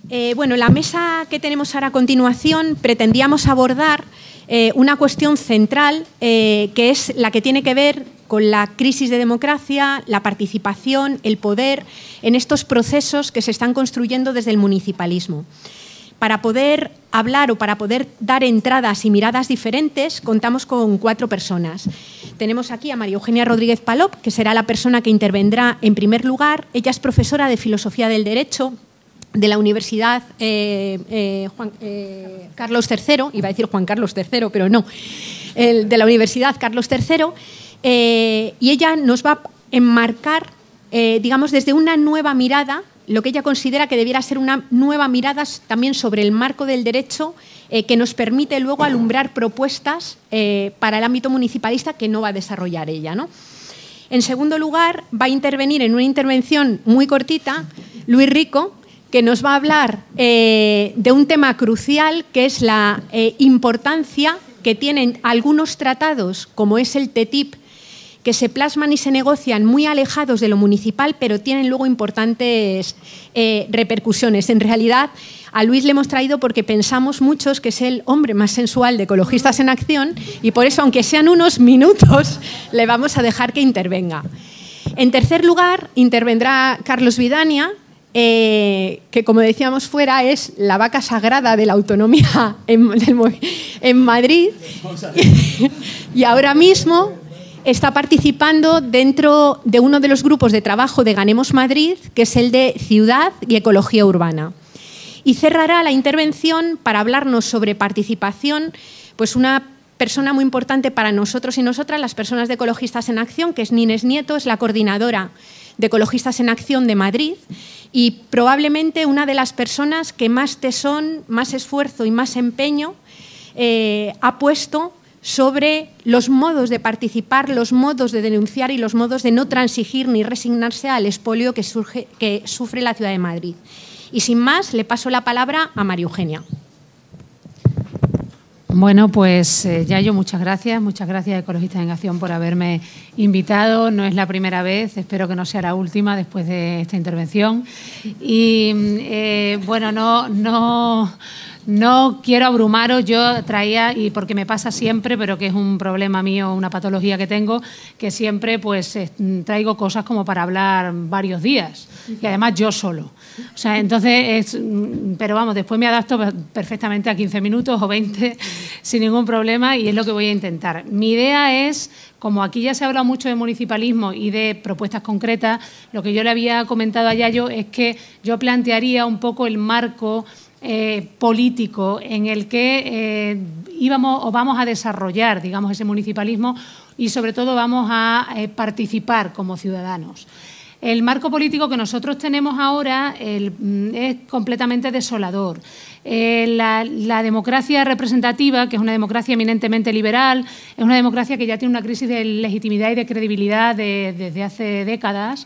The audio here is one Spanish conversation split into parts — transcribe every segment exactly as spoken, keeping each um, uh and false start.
Eh, bueno, la mesa que tenemos ahora a continuación pretendíamos abordar eh, una cuestión central eh, que es la que tiene que ver con la crisis de democracia, la participación, el poder en estos procesos que se están construyendo desde el municipalismo. Para poder hablar o para poder dar entradas y miradas diferentes, contamos con cuatro personas. Tenemos aquí a María Eugenia Rodríguez Palop, que será la persona que intervendrá en primer lugar. Ella es profesora de Filosofía del Derecho de la Universidad eh, eh, Juan, eh, Carlos tercero, iba a decir Juan Carlos tercero, pero no, el, de la Universidad Carlos tercero, eh, y ella nos va a enmarcar, eh, digamos, desde una nueva mirada, lo que ella considera que debiera ser una nueva mirada también sobre el marco del derecho eh, que nos permite luego alumbrar propuestas eh, para el ámbito municipalista que no va a desarrollar ella, ¿no? En segundo lugar, va a intervenir en una intervención muy cortita Luis Rico, que nos va a hablar eh, de un tema crucial, que es la eh, importancia que tienen algunos tratados, como es el T T I P, que se plasman y se negocian muy alejados de lo municipal, pero tienen luego importantes eh, repercusiones. En realidad, a Luis le hemos traído porque pensamos muchos que es el hombre más sensual de Ecologistas en Acción y por eso, aunque sean unos minutos, le vamos a dejar que intervenga. En tercer lugar, intervendrá Carlos Vidania, Eh, que, como decíamos fuera, es la vaca sagrada de la autonomía en, en Madrid y ahora mismo está participando dentro de uno de los grupos de trabajo de Ganemos Madrid, que es el de Ciudad y Ecología Urbana. Y cerrará la intervención para hablarnos sobre participación, pues una persona muy importante para nosotros y nosotras, las personas de Ecologistas en Acción, que es Nines Nieto, es la coordinadora de Ecologistas en Acción de Madrid y probablemente una de las personas que más tesón, más esfuerzo y más empeño eh, ha puesto sobre los modos de participar, los modos de denunciar y los modos de no transigir ni resignarse al expolio que, surge, que sufre la ciudad de Madrid. Y sin más, le paso la palabra a María Eugenia. Bueno, pues eh, Yayo, muchas gracias. Muchas gracias a Ecologistas en Acción por haberme invitado. No es la primera vez, espero que no sea la última después de esta intervención. Y eh, bueno, no, no, no quiero abrumaros. Yo traía, y porque me pasa siempre, pero que es un problema mío, una patología que tengo, que siempre pues traigo cosas como para hablar varios días. Y además yo solo. O sea, entonces, es, pero vamos, después me adapto perfectamente a quince minutos o veinte sin ningún problema y es lo que voy a intentar. Mi idea es, como aquí ya se ha hablado mucho de municipalismo y de propuestas concretas, lo que yo le había comentado a Yayo es que yo plantearía un poco el marco eh, político en el que eh, íbamos o vamos a desarrollar, digamos, ese municipalismo y sobre todo vamos a eh, participar como ciudadanos. El marco político que nosotros tenemos ahora el, es completamente desolador. Eh, la, la democracia representativa, que es una democracia eminentemente liberal, es una democracia que ya tiene una crisis de legitimidad y de credibilidad de, desde hace décadas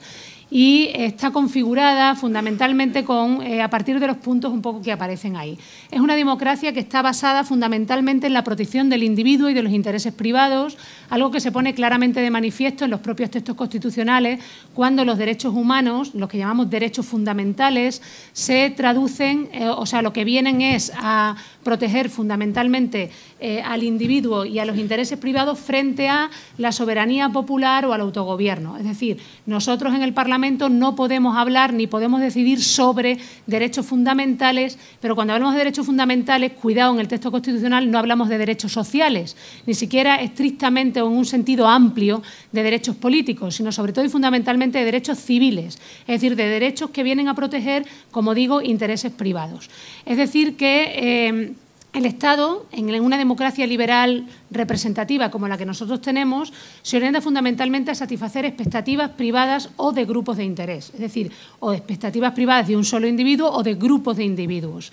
y está configurada fundamentalmente con, eh, a partir de los puntos un poco que aparecen ahí. Es una democracia que está basada fundamentalmente en la protección del individuo y de los intereses privados, algo que se pone claramente de manifiesto en los propios textos constitucionales cuando los derechos humanos, los que llamamos derechos fundamentales, se traducen, eh, o sea, lo que vienen es a proteger fundamentalmente eh, al individuo y a los intereses privados frente a la soberanía popular o al autogobierno. Es decir, nosotros en el Parlamento no podemos hablar ni podemos decidir sobre derechos fundamentales, pero cuando hablamos de derechos fundamentales, cuidado, en el texto constitucional no hablamos de derechos sociales, ni siquiera estrictamente o en un sentido amplio de derechos políticos, sino sobre todo y fundamentalmente de derechos civiles, es decir, de derechos que vienen a proteger, como digo, intereses privados. Es decir, que eh, el Estado, en una democracia liberal representativa como la que nosotros tenemos, se orienta fundamentalmente a satisfacer expectativas privadas o de grupos de interés, es decir, o de expectativas privadas de un solo individuo o de grupos de individuos.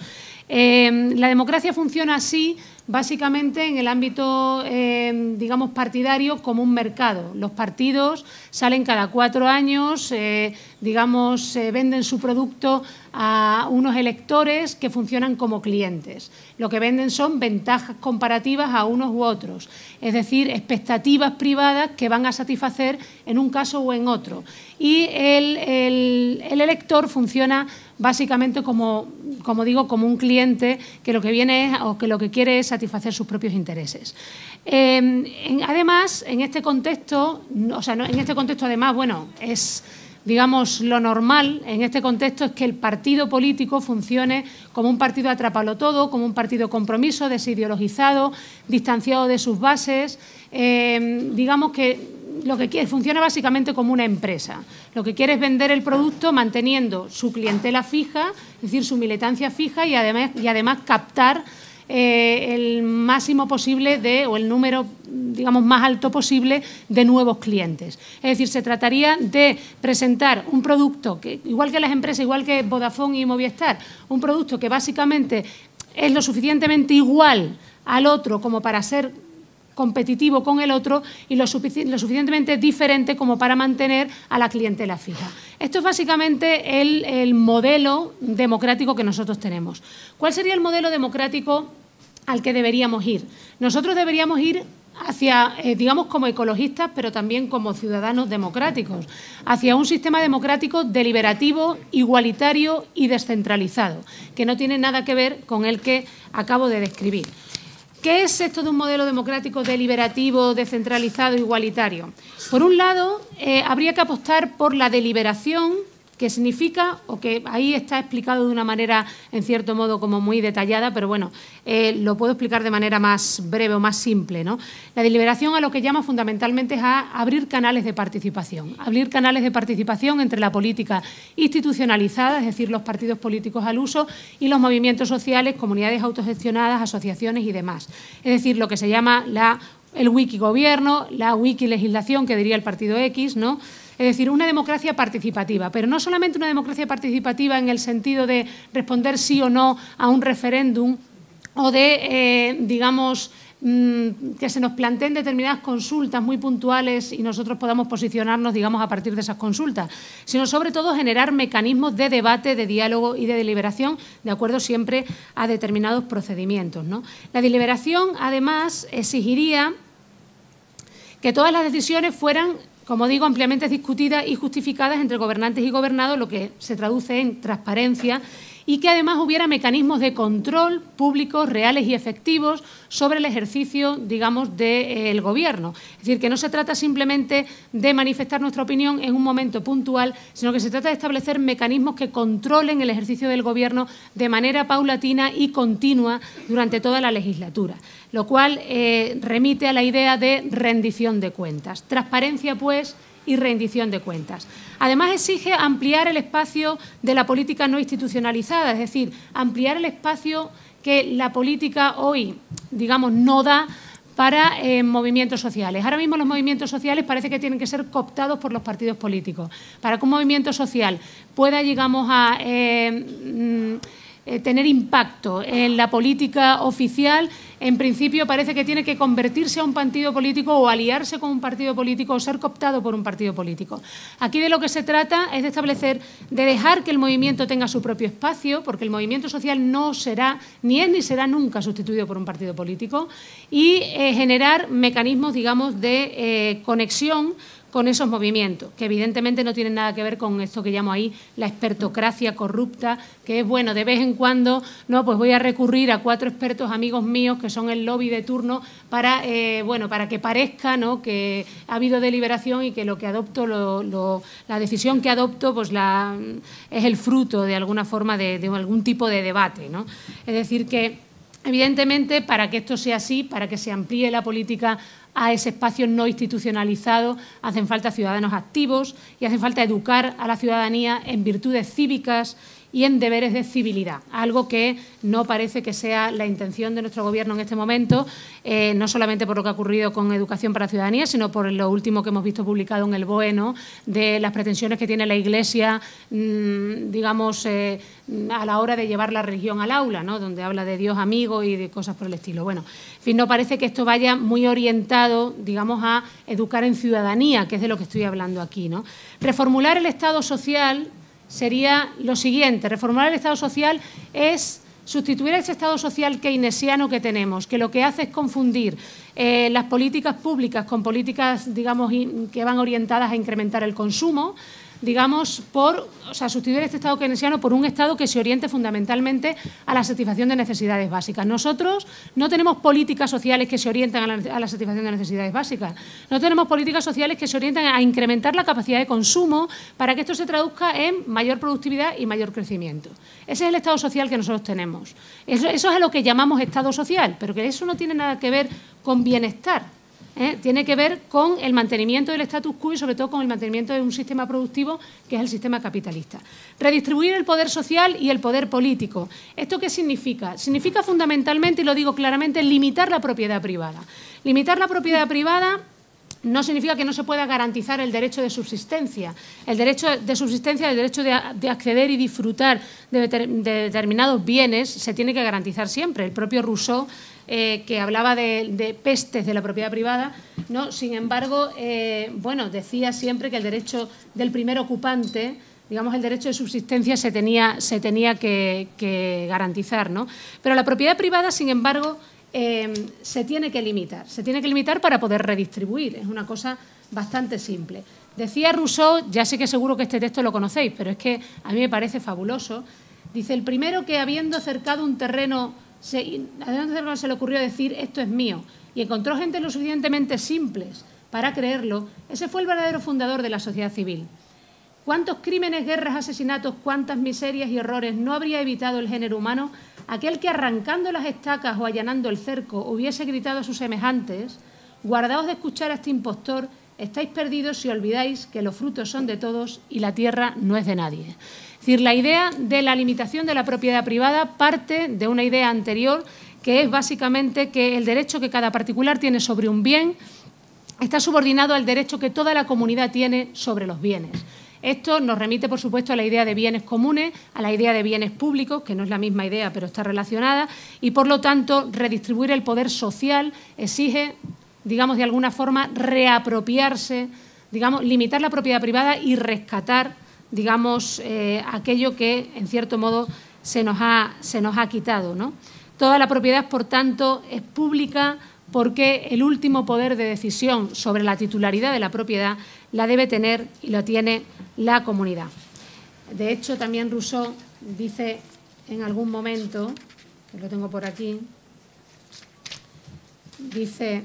Eh, la democracia funciona así básicamente en el ámbito, eh, digamos, partidario como un mercado. Los partidos salen cada cuatro años, eh, digamos, eh, venden su producto a unos electores que funcionan como clientes. Lo que venden son ventajas comparativas a unos u otros, es decir, expectativas privadas que van a satisfacer en un caso o en otro. Y el, el, el, el elector funciona básicamente como, como digo, como un cliente que lo que viene es, o que lo que quiere es satisfacer sus propios intereses. Eh, en, además, en este contexto, o sea, no, en este contexto además, bueno, es, digamos, lo normal en este contexto es que el partido político funcione como un partido atrapalo todo, como un partido compromiso, desideologizado, distanciado de sus bases, eh, digamos que lo que quiere, funciona básicamente como una empresa. Lo que quiere es vender el producto manteniendo su clientela fija, es decir, su militancia fija y además, y además captar eh, el máximo posible de, o el número, digamos, más alto posible de nuevos clientes. Es decir, se trataría de presentar un producto que, igual que las empresas, igual que Vodafone y Movistar, un producto que básicamente es lo suficientemente igual al otro como para ser competitivo con el otro y lo, sufici lo suficientemente diferente como para mantener a la clientela fija. Esto es básicamente el, el modelo democrático que nosotros tenemos. ¿Cuál sería el modelo democrático al que deberíamos ir? Nosotros deberíamos ir hacia, eh, digamos, como ecologistas, pero también como ciudadanos democráticos, hacia un sistema democrático deliberativo, igualitario y descentralizado, que no tiene nada que ver con el que acabo de describir. ¿Qué es esto de un modelo democrático deliberativo, descentralizado, igualitario? Por un lado, eh, habría que apostar por la deliberación, que significa, o que ahí está explicado de una manera, en cierto modo, como muy detallada, pero bueno, eh, lo puedo explicar de manera más breve o más simple, ¿no? La deliberación a lo que llama fundamentalmente es a abrir canales de participación, abrir canales de participación entre la política institucionalizada, es decir, los partidos políticos al uso, y los movimientos sociales, comunidades autogestionadas, asociaciones y demás. Es decir, lo que se llama la, el wikigobierno, la wikilegislación, que diría el partido X, ¿no? Es decir, una democracia participativa, pero no solamente una democracia participativa en el sentido de responder sí o no a un referéndum o de, eh, digamos, mmm, que se nos planteen determinadas consultas muy puntuales y nosotros podamos posicionarnos, digamos, a partir de esas consultas, sino sobre todo generar mecanismos de debate, de diálogo y de deliberación de acuerdo siempre a determinados procedimientos, ¿no? La deliberación, además, exigiría que todas las decisiones fueran, como digo, ampliamente discutidas y justificadas entre gobernantes y gobernados, lo que se traduce en transparencia, y que además hubiera mecanismos de control públicos, reales y efectivos sobre el ejercicio, digamos, del gobierno. Es decir, que no se trata simplemente de manifestar nuestra opinión en un momento puntual, sino que se trata de establecer mecanismos que controlen el ejercicio del gobierno de manera paulatina y continua durante toda la legislatura, lo cual eh, remite a la idea de rendición de cuentas. Transparencia, pues, y rendición de cuentas. Además, exige ampliar el espacio de la política no institucionalizada, es decir, ampliar el espacio que la política hoy, digamos, no da para eh, movimientos sociales. Ahora mismo los movimientos sociales parece que tienen que ser cooptados por los partidos políticos. Para que un movimiento social pueda, digamos, a eh, eh, tener impacto en la política oficial, en principio parece que tiene que convertirse a un partido político o aliarse con un partido político o ser cooptado por un partido político. Aquí de lo que se trata es de establecer, de dejar que el movimiento tenga su propio espacio, porque el movimiento social no será, ni es ni será nunca sustituido por un partido político, y eh, generar mecanismos, digamos, de eh, conexión con esos movimientos, que evidentemente no tienen nada que ver con esto que llamo ahí la expertocracia corrupta, que es, bueno, de vez en cuando, no, pues voy a recurrir a cuatro expertos amigos míos que son el lobby de turno para, eh, bueno, para que parezca, ¿no?, que ha habido deliberación y que lo que adopto, lo, lo, la decisión que adopto, pues la, es el fruto de alguna forma de, de algún tipo de debate, ¿no? Es decir que, evidentemente, para que esto sea así, para que se amplíe la política a ese espacio no institucionalizado, hacen falta ciudadanos activos y hace falta educar a la ciudadanía en virtudes cívicas y en deberes de civilidad, algo que no parece que sea la intención de nuestro Gobierno en este momento, eh, no solamente por lo que ha ocurrido con Educación para la Ciudadanía, sino por lo último que hemos visto publicado en el B O E, ¿no?, de las pretensiones que tiene la Iglesia, mmm, digamos, eh, a la hora de llevar la religión al aula, ¿no?, donde habla de Dios amigo y de cosas por el estilo. Bueno, en fin, no parece que esto vaya muy orientado, digamos, a educar en ciudadanía, que es de lo que estoy hablando aquí, ¿no? Reformular el Estado social sería lo siguiente. Reformular el Estado social es sustituir a ese Estado social keynesiano que tenemos, que lo que hace es confundir eh, las políticas públicas con políticas, digamos, que van orientadas a incrementar el consumo, digamos, por, o sea, sustituir este Estado keynesiano por un Estado que se oriente fundamentalmente a la satisfacción de necesidades básicas. Nosotros no tenemos políticas sociales que se orientan a la, a la satisfacción de necesidades básicas. No tenemos políticas sociales que se orientan a incrementar la capacidad de consumo para que esto se traduzca en mayor productividad y mayor crecimiento. Ese es el Estado social que nosotros tenemos. Eso, eso es a lo que llamamos Estado social, pero que eso no tiene nada que ver con bienestar. ¿Eh? Tiene que ver con el mantenimiento del status quo y sobre todo con el mantenimiento de un sistema productivo que es el sistema capitalista. Redistribuir el poder social y el poder político. ¿Esto qué significa? Significa fundamentalmente, y lo digo claramente, limitar la propiedad privada. Limitar la propiedad privada no significa que no se pueda garantizar el derecho de subsistencia. El derecho de subsistencia, el derecho de, de acceder y disfrutar de, de determinados bienes se tiene que garantizar siempre. El propio Rousseau, Eh, que hablaba de, de pestes de la propiedad privada, ¿no? Sin embargo, eh, bueno, decía siempre que el derecho del primer ocupante, digamos, el derecho de subsistencia se tenía, se tenía que, que garantizar, ¿no? Pero la propiedad privada, sin embargo, eh, se tiene que limitar, se tiene que limitar para poder redistribuir, es una cosa bastante simple. Decía Rousseau, ya sé que seguro que este texto lo conocéis, pero es que a mí me parece fabuloso, dice, el primero que habiendo cercado un terreno Se, se le ocurrió decir esto es mío y encontró gente lo suficientemente simples para creerlo, ese fue el verdadero fundador de la sociedad civil. ¿Cuántos crímenes, guerras, asesinatos, cuántas miserias y horrores no habría evitado el género humano aquel que arrancando las estacas o allanando el cerco hubiese gritado a sus semejantes, guardaos de escuchar a este impostor, estáis perdidos si olvidáis que los frutos son de todos y la tierra no es de nadie? Es decir, la idea de la limitación de la propiedad privada parte de una idea anterior, que es básicamente que el derecho que cada particular tiene sobre un bien está subordinado al derecho que toda la comunidad tiene sobre los bienes. Esto nos remite, por supuesto, a la idea de bienes comunes, a la idea de bienes públicos, que no es la misma idea, pero está relacionada, y, por lo tanto, redistribuir el poder social exige, digamos, de alguna forma, reapropiarse, digamos, limitar la propiedad privada y rescatar, digamos, eh, aquello que, en cierto modo, se nos ha, se nos ha quitado, ¿no? Toda la propiedad, por tanto, es pública porque el último poder de decisión sobre la titularidad de la propiedad la debe tener y lo tiene la comunidad. De hecho, también Rousseau dice en algún momento, que lo tengo por aquí, dice: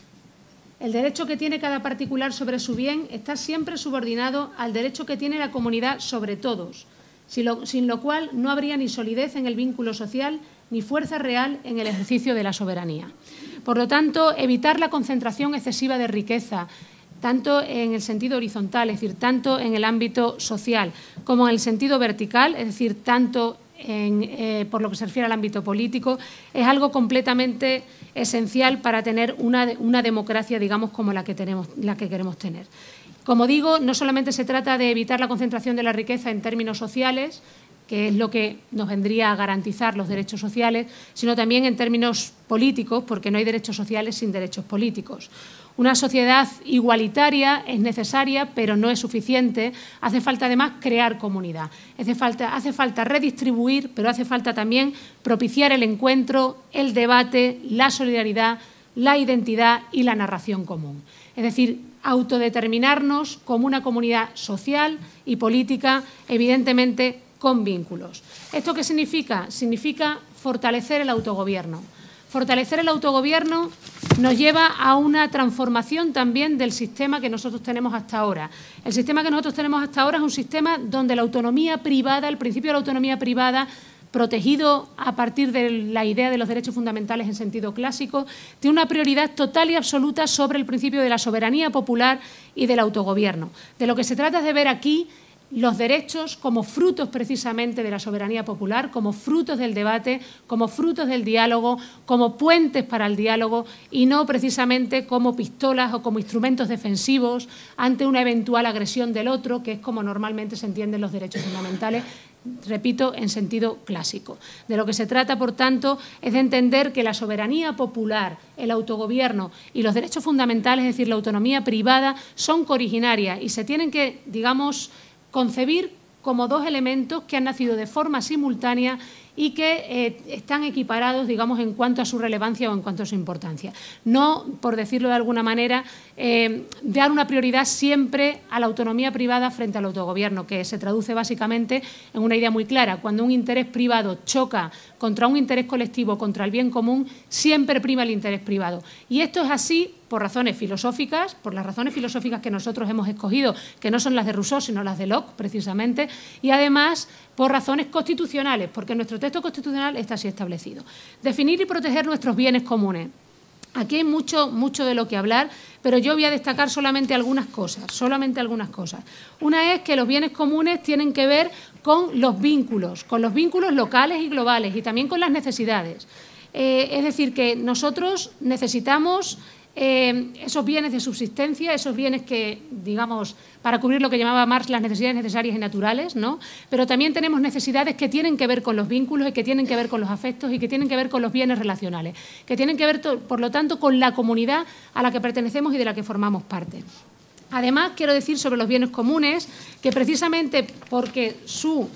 el derecho que tiene cada particular sobre su bien está siempre subordinado al derecho que tiene la comunidad sobre todos, sin lo, sin lo cual no habría ni solidez en el vínculo social ni fuerza real en el ejercicio de la soberanía. Por lo tanto, evitar la concentración excesiva de riqueza, tanto en el sentido horizontal, es decir, tanto en el ámbito social como en el sentido vertical, es decir, tanto En, eh, por lo que se refiere al ámbito político, es algo completamente esencial para tener una, una democracia, digamos, como la que, tenemos, la que queremos tener. Como digo, no solamente se trata de evitar la concentración de la riqueza en términos sociales, que es lo que nos vendría a garantizar los derechos sociales, sino también en términos políticos, porque no hay derechos sociales sin derechos políticos. Una sociedad igualitaria es necesaria, pero no es suficiente. Hace falta, además, crear comunidad. Hace falta, hace falta redistribuir, pero hace falta también propiciar el encuentro, el debate, la solidaridad, la identidad y la narración común. Es decir, autodeterminarnos como una comunidad social y política, evidentemente con vínculos. ¿Esto qué significa? Significa fortalecer el autogobierno. Fortalecer el autogobierno nos lleva a una transformación también del sistema que nosotros tenemos hasta ahora. El sistema que nosotros tenemos hasta ahora es un sistema donde la autonomía privada, el principio de la autonomía privada, protegido a partir de la idea de los derechos fundamentales en sentido clásico, tiene una prioridad total y absoluta sobre el principio de la soberanía popular y del autogobierno. De lo que se trata es de ver aquí los derechos como frutos precisamente de la soberanía popular, como frutos del debate, como frutos del diálogo, como puentes para el diálogo y no precisamente como pistolas o como instrumentos defensivos ante una eventual agresión del otro, que es como normalmente se entienden los derechos fundamentales, repito, en sentido clásico. De lo que se trata, por tanto, es de entender que la soberanía popular, el autogobierno y los derechos fundamentales, es decir, la autonomía privada, son cooriginarias y se tienen que, digamos, concebir como dos elementos que han nacido de forma simultánea y que eh, están equiparados, digamos, en cuanto a su relevancia o en cuanto a su importancia. No, por decirlo de alguna manera, eh, dar una prioridad siempre a la autonomía privada frente al autogobierno, que se traduce básicamente en una idea muy clara. Cuando un interés privado choca contra un interés colectivo, contra el bien común, siempre prima el interés privado. Y esto es así por razones filosóficas, por las razones filosóficas que nosotros hemos escogido, que no son las de Rousseau, sino las de Locke, precisamente, y además por razones constitucionales, porque nuestro texto constitucional está así establecido. Definir y proteger nuestros bienes comunes. Aquí hay mucho, mucho de lo que hablar, pero yo voy a destacar solamente algunas cosas, solamente algunas cosas. Una es que los bienes comunes tienen que ver con los vínculos, con los vínculos locales y globales, y también con las necesidades. Eh, es decir, que nosotros necesitamos Eh, esos bienes de subsistencia, esos bienes que, digamos, para cubrir lo que llamaba Marx las necesidades necesarias y naturales, ¿no? Pero también tenemos necesidades que tienen que ver con los vínculos y que tienen que ver con los afectos y que tienen que ver con los bienes relacionales, que tienen que ver, por lo tanto, con la comunidad a la que pertenecemos y de la que formamos parte. Además, quiero decir sobre los bienes comunes que precisamente porque su,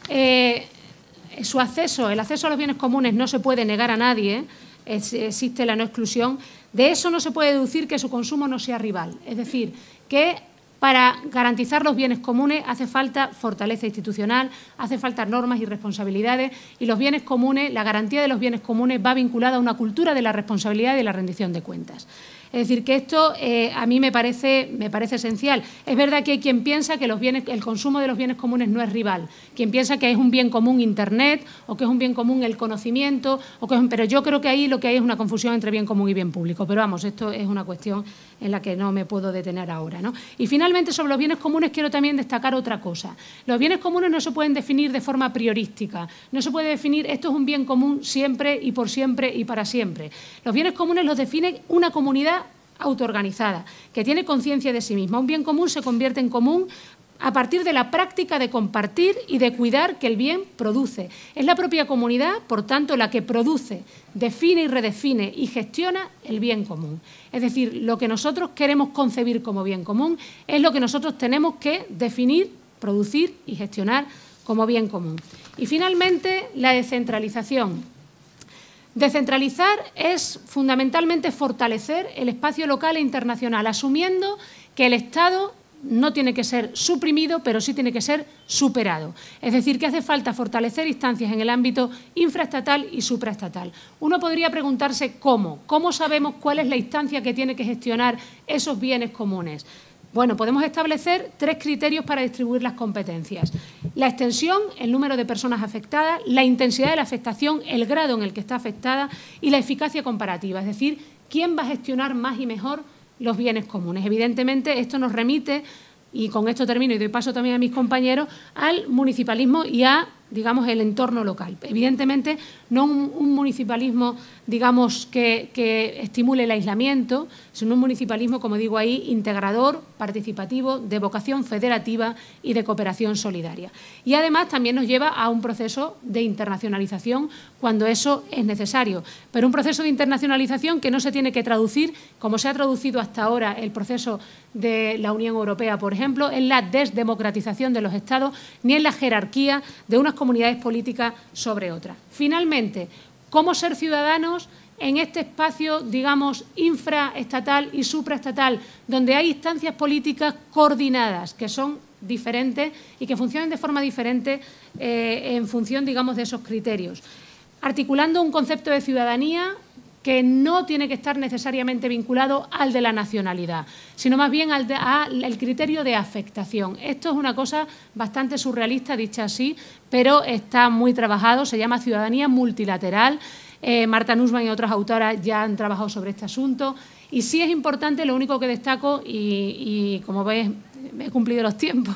eh, su acceso, el acceso a los bienes comunes no se puede negar a nadie, es, existe la no exclusión. De eso no se puede deducir que su consumo no sea rival. Es decir, que para garantizar los bienes comunes hace falta fortaleza institucional, hace falta normas y responsabilidades, y los bienes comunes, la garantía de los bienes comunes va vinculada a una cultura de la responsabilidad y de la rendición de cuentas. Es decir, que esto eh, a mí me parece, me parece esencial. Es verdad que hay quien piensa que los bienes, el consumo de los bienes comunes no es rival, quien piensa que es un bien común Internet o que es un bien común el conocimiento, o que es un, pero yo creo que ahí lo que hay es una confusión entre bien común y bien público. Pero vamos, esto es una cuestión en la que no me puedo detener ahora, ¿no? Y finalmente, sobre los bienes comunes quiero también destacar otra cosa. Los bienes comunes no se pueden definir de forma priorística, no se puede definir esto es un bien común siempre y por siempre y para siempre. Los bienes comunes los define una comunidad autoorganizada, que tiene conciencia de sí misma. Un bien común se convierte en común a partir de la práctica de compartir y de cuidar que el bien produce. Es la propia comunidad, por tanto, la que produce, define y redefine y gestiona el bien común. Es decir, lo que nosotros queremos concebir como bien común es lo que nosotros tenemos que definir, producir y gestionar como bien común. Y finalmente, la descentralización. Descentralizar es fundamentalmente fortalecer el espacio local e internacional, asumiendo que el Estado no tiene que ser suprimido, pero sí tiene que ser superado. Es decir, que hace falta fortalecer instancias en el ámbito infraestatal y supraestatal. Uno podría preguntarse cómo, cómo sabemos cuál es la instancia que tiene que gestionar esos bienes comunes. Bueno, podemos establecer tres criterios para distribuir las competencias. La extensión, el número de personas afectadas, la intensidad de la afectación, el grado en el que está afectada y la eficacia comparativa, es decir, quién va a gestionar más y mejor los bienes comunes. Evidentemente, esto nos remite, y con esto termino y doy paso también a mis compañeros, al municipalismo y a, digamos, el entorno local. Evidentemente, no un, un municipalismo, digamos, que, que estimule el aislamiento, sino un municipalismo, como digo ahí, integrador, participativo, de vocación federativa y de cooperación solidaria. Y además también nos lleva a un proceso de internacionalización cuando eso es necesario, pero un proceso de internacionalización que no se tiene que traducir, como se ha traducido hasta ahora el proceso de la Unión Europea, por ejemplo, en la desdemocratización de los Estados, ni en la jerarquía de unas comunidades políticas sobre otras. Finalmente, ¿cómo ser ciudadanos en este espacio, digamos, infraestatal y supraestatal, donde hay instancias políticas coordinadas que son diferentes y que funcionan de forma diferente eh, en función, digamos, de esos criterios? Articulando un concepto de ciudadanía que no tiene que estar necesariamente vinculado al de la nacionalidad, sino más bien al, de, al criterio de afectación. Esto es una cosa bastante surrealista, dicha así, pero está muy trabajado, se llama ciudadanía multilateral. Eh, Marta Nussbaum y otras autoras ya han trabajado sobre este asunto. Y sí es importante, lo único que destaco, y, y como ves, he cumplido los tiempos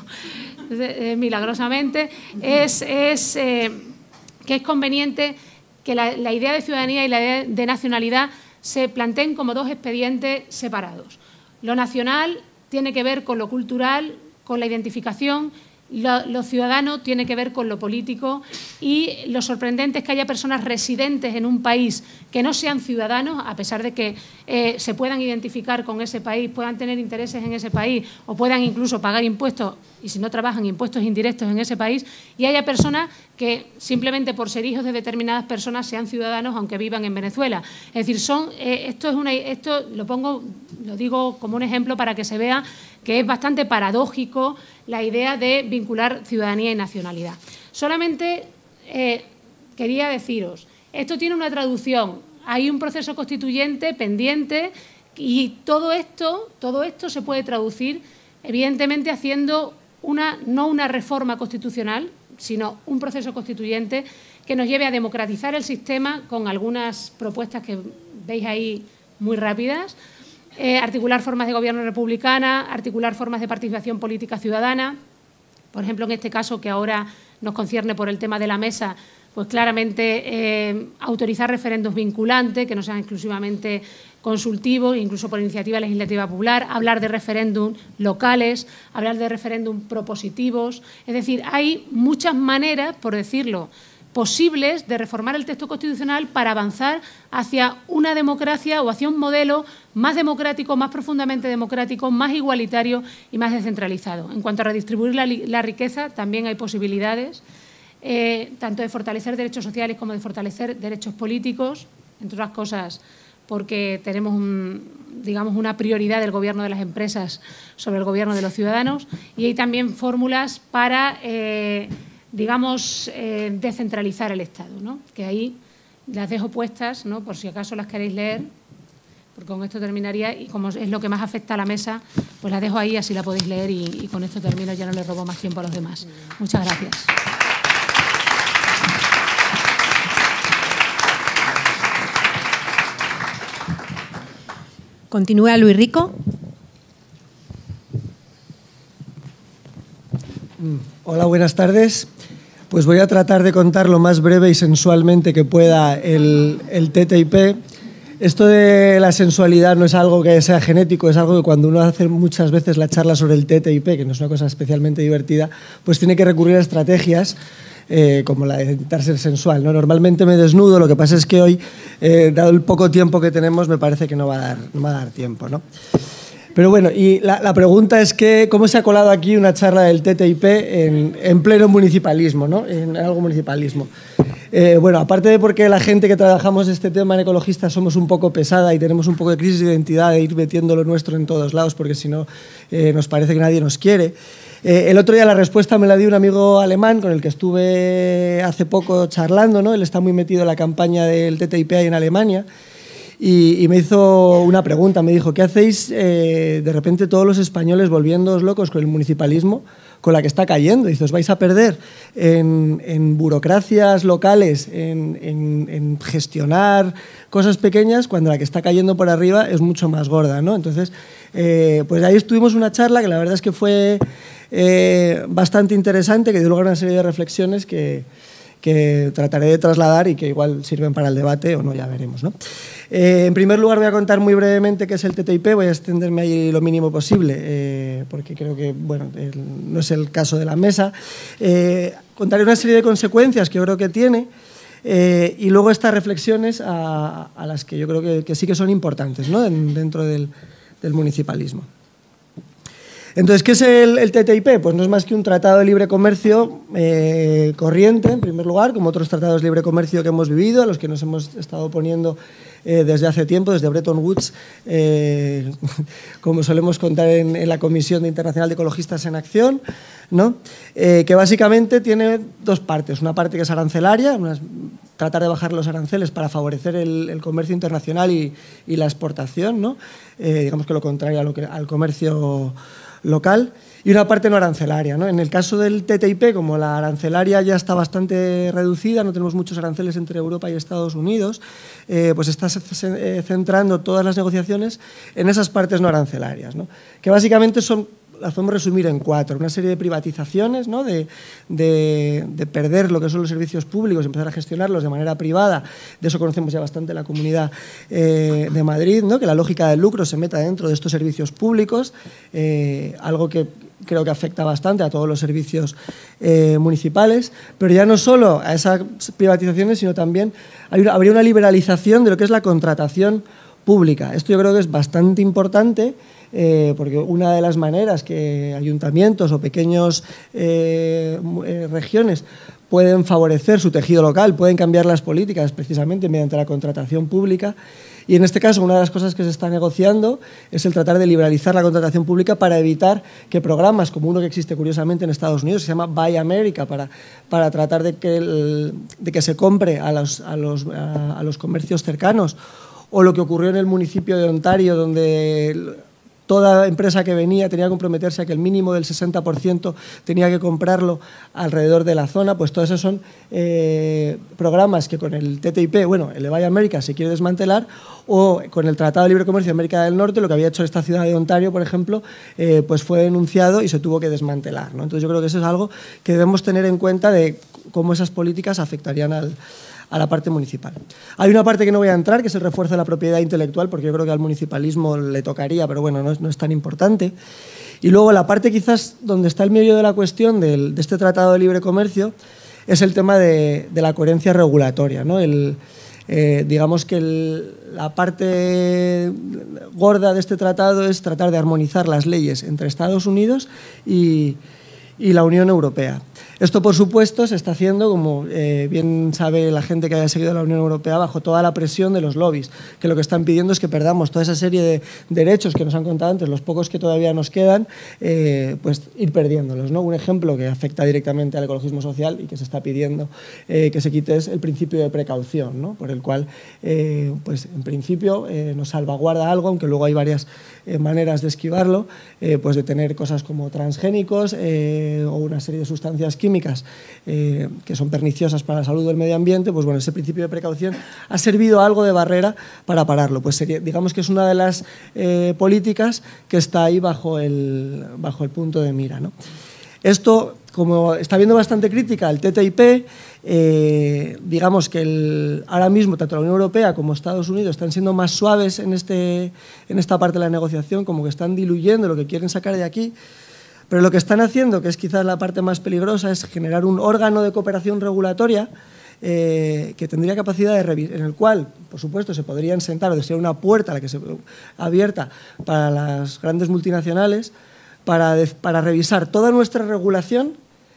eh, milagrosamente, es, es eh, que es conveniente que la, la idea de ciudadanía y la idea de nacionalidad se planteen como dos expedientes separados. Lo nacional tiene que ver con lo cultural, con la identificación Lo, lo ciudadano tiene que ver con lo político y lo sorprendente es que haya personas residentes en un país que no sean ciudadanos, a pesar de que eh, se puedan identificar con ese país, puedan tener intereses en ese país o puedan incluso pagar impuestos, y si no trabajan, impuestos indirectos en ese país, y haya personas que simplemente por ser hijos de determinadas personas sean ciudadanos aunque vivan en Venezuela. Es decir, son, eh, esto, es una, esto lo pongo, lo digo como un ejemplo para que se vea que es bastante paradójico la idea de vincular ciudadanía y nacionalidad. Solamente eh, quería deciros, esto tiene una traducción, hay un proceso constituyente pendiente y todo esto, todo esto se puede traducir evidentemente haciendo una, no una reforma constitucional, sino un proceso constituyente que nos lleve a democratizar el sistema con algunas propuestas que veis ahí muy rápidas. Eh, articular formas de gobierno republicana, articular formas de participación política ciudadana. Por ejemplo, en este caso que ahora nos concierne por el tema de la mesa, pues claramente eh, autorizar referéndums vinculantes, que no sean exclusivamente consultivos, incluso por iniciativa legislativa popular, hablar de referéndums locales, hablar de referéndums propositivos. Es decir, hay muchas maneras, por decirlo, posibles de reformar el texto constitucional para avanzar hacia una democracia o hacia un modelo más democrático, más profundamente democrático, más igualitario y más descentralizado. En cuanto a redistribuir la, la riqueza, también hay posibilidades, eh, tanto de fortalecer derechos sociales como de fortalecer derechos políticos, entre otras cosas porque tenemos un, digamos, una prioridad del gobierno de las empresas sobre el gobierno de los ciudadanos, y hay también fórmulas para eh, digamos, eh, descentralizar el Estado, ¿no? Que ahí las dejo puestas, ¿no? Por si acaso las queréis leer, porque con esto terminaría, y como es lo que más afecta a la mesa, pues las dejo ahí, así la podéis leer, y, y con esto termino, ya no le robo más tiempo a los demás. Muchas gracias. Continúa Luis Rico. Hola, buenas tardes. Pues voy a tratar de contar lo más breve y sensualmente que pueda el, el T T I P. Esto de la sensualidad no es algo que sea genético, es algo que cuando uno hace muchas veces la charla sobre el T T I P, que no es una cosa especialmente divertida, pues tiene que recurrir a estrategias eh, como la de intentar ser sensual, ¿no? Normalmente me desnudo, lo que pasa es que hoy, eh, dado el poco tiempo que tenemos, me parece que no va a dar, no va a dar tiempo, ¿no? Pero bueno, y la, la pregunta es que cómo se ha colado aquí una charla del T T I P en, en pleno municipalismo, ¿no? En algo municipalismo. Eh, bueno, aparte de porque la gente que trabajamos este tema en Ecologistas somos un poco pesada y tenemos un poco de crisis de identidad de ir metiendo lo nuestro en todos lados, porque si no eh, nos parece que nadie nos quiere. Eh, el otro día la respuesta me la dio un amigo alemán con el que estuve hace poco charlando, ¿no? Él está muy metido en la campaña del T T I P ahí en Alemania. Y, y me hizo una pregunta, me dijo, ¿qué hacéis eh, de repente todos los españoles volviéndoos locos con el municipalismo, con la que está cayendo? Dice, os vais a perder en, en burocracias locales, en, en, en gestionar cosas pequeñas, cuando la que está cayendo por arriba es mucho más gorda, ¿no? Entonces, eh, pues ahí estuvimos una charla que la verdad es que fue eh, bastante interesante, que dio lugar a una serie de reflexiones que... que trataré de trasladar y que igual sirven para el debate o no, ya veremos, ¿no? Eh, en primer lugar voy a contar muy brevemente qué es el T T I P, voy a extenderme ahí lo mínimo posible, eh, porque creo que bueno, el, no es el caso de la mesa. Eh, contaré una serie de consecuencias que yo creo que tiene eh, y luego estas reflexiones a, a las que yo creo que, que sí que son importantes, ¿no? En, dentro del, del municipalismo. Entonces, ¿qué es el, el T T I P? Pues no es más que un tratado de libre comercio eh, corriente, en primer lugar, como otros tratados de libre comercio que hemos vivido, a los que nos hemos estado oponiendo eh, desde hace tiempo, desde Bretton Woods, eh, como solemos contar en, en la Comisión Internacional de Ecologistas en Acción, ¿no? Eh, que básicamente tiene dos partes. Una parte que es arancelaria, una, tratar de bajar los aranceles para favorecer el, el comercio internacional y, y la exportación, ¿no? Eh, digamos que lo contrario a lo que, al comercio local, y una parte no arancelaria, ¿no? En el caso del T T I P, como la arancelaria ya está bastante reducida, no tenemos muchos aranceles entre Europa y Estados Unidos, eh, pues está centrando todas las negociaciones en esas partes no arancelarias, ¿no? Que básicamente son las podemos resumir en cuatro. Una serie de privatizaciones, ¿no? de, de, de perder lo que son los servicios públicos, empezar a gestionarlos de manera privada. De eso conocemos ya bastante la Comunidad eh, de Madrid, ¿no? Que la lógica del lucro se meta dentro de estos servicios públicos, eh, algo que creo que afecta bastante a todos los servicios eh, municipales, pero ya no solo a esas privatizaciones, sino también hay una, habría una liberalización de lo que es la contratación pública. Esto yo creo que es bastante importante, eh, porque una de las maneras que ayuntamientos o pequeños eh, eh, regiones pueden favorecer su tejido local, pueden cambiar las políticas precisamente mediante la contratación pública. Y en este caso, una de las cosas que se está negociando es el tratar de liberalizar la contratación pública para evitar que programas como uno que existe curiosamente en Estados Unidos, que se llama Buy America, para, para tratar de que, el, de que se compre a los, a, los, a, a los comercios cercanos, o lo que ocurrió en el municipio de Ontario, donde toda empresa que venía tenía que comprometerse a que el mínimo del sesenta por ciento tenía que comprarlo alrededor de la zona. Pues todos esos son eh, programas que con el T T I P, bueno, el Buy America se quiere desmantelar, o con el Tratado de Libre Comercio de América del Norte, lo que había hecho esta ciudad de Ontario, por ejemplo, eh, pues fue denunciado y se tuvo que desmantelar, ¿no? Entonces yo creo que eso es algo que debemos tener en cuenta de cómo esas políticas afectarían al a la parte municipal. Hay una parte que no voy a entrar, que es el refuerzo de la propiedad intelectual, porque yo creo que al municipalismo le tocaría, pero bueno, no es, no es tan importante. Y luego la parte quizás donde está el medio de la cuestión del, de este Tratado de Libre Comercio es el tema de, de la coherencia regulatoria, ¿no? El, eh, digamos que el, la parte gorda de este tratado es tratar de armonizar las leyes entre Estados Unidos y, y la Unión Europea. Esto, por supuesto, se está haciendo, como eh, bien sabe la gente que haya seguido la Unión Europea, bajo toda la presión de los lobbies, que lo que están pidiendo es que perdamos toda esa serie de derechos que nos han contado antes, los pocos que todavía nos quedan, eh, pues ir perdiéndolos, ¿no? Un ejemplo que afecta directamente al ecologismo social y que se está pidiendo eh, que se quite es el principio de precaución, ¿no? Por el cual, eh, pues en principio, eh, nos salvaguarda algo, aunque luego hay varias eh, maneras de esquivarlo, eh, pues de tener cosas como transgénicos eh, o una serie de sustancias químicas químicas eh, que son perniciosas para la salud del medio ambiente. Pues bueno, ese principio de precaución ha servido algo de barrera para pararlo. Pues sería, digamos que es una de las eh, políticas que está ahí bajo el, bajo el punto de mira, ¿no? Esto, como está habiendo bastante crítica al T T I P, eh, digamos que el, ahora mismo tanto la Unión Europea como Estados Unidos están siendo más suaves en, este, en esta parte de la negociación, como que están diluyendo lo que quieren sacar de aquí. Pero lo que están haciendo, que es quizás la parte más peligrosa, es generar un órgano de cooperación regulatoria eh, que tendría capacidad de revisar, en el cual, por supuesto, se podrían sentar o ser una puerta a la que se, abierta para las grandes multinacionales para, de, para revisar toda nuestra regulación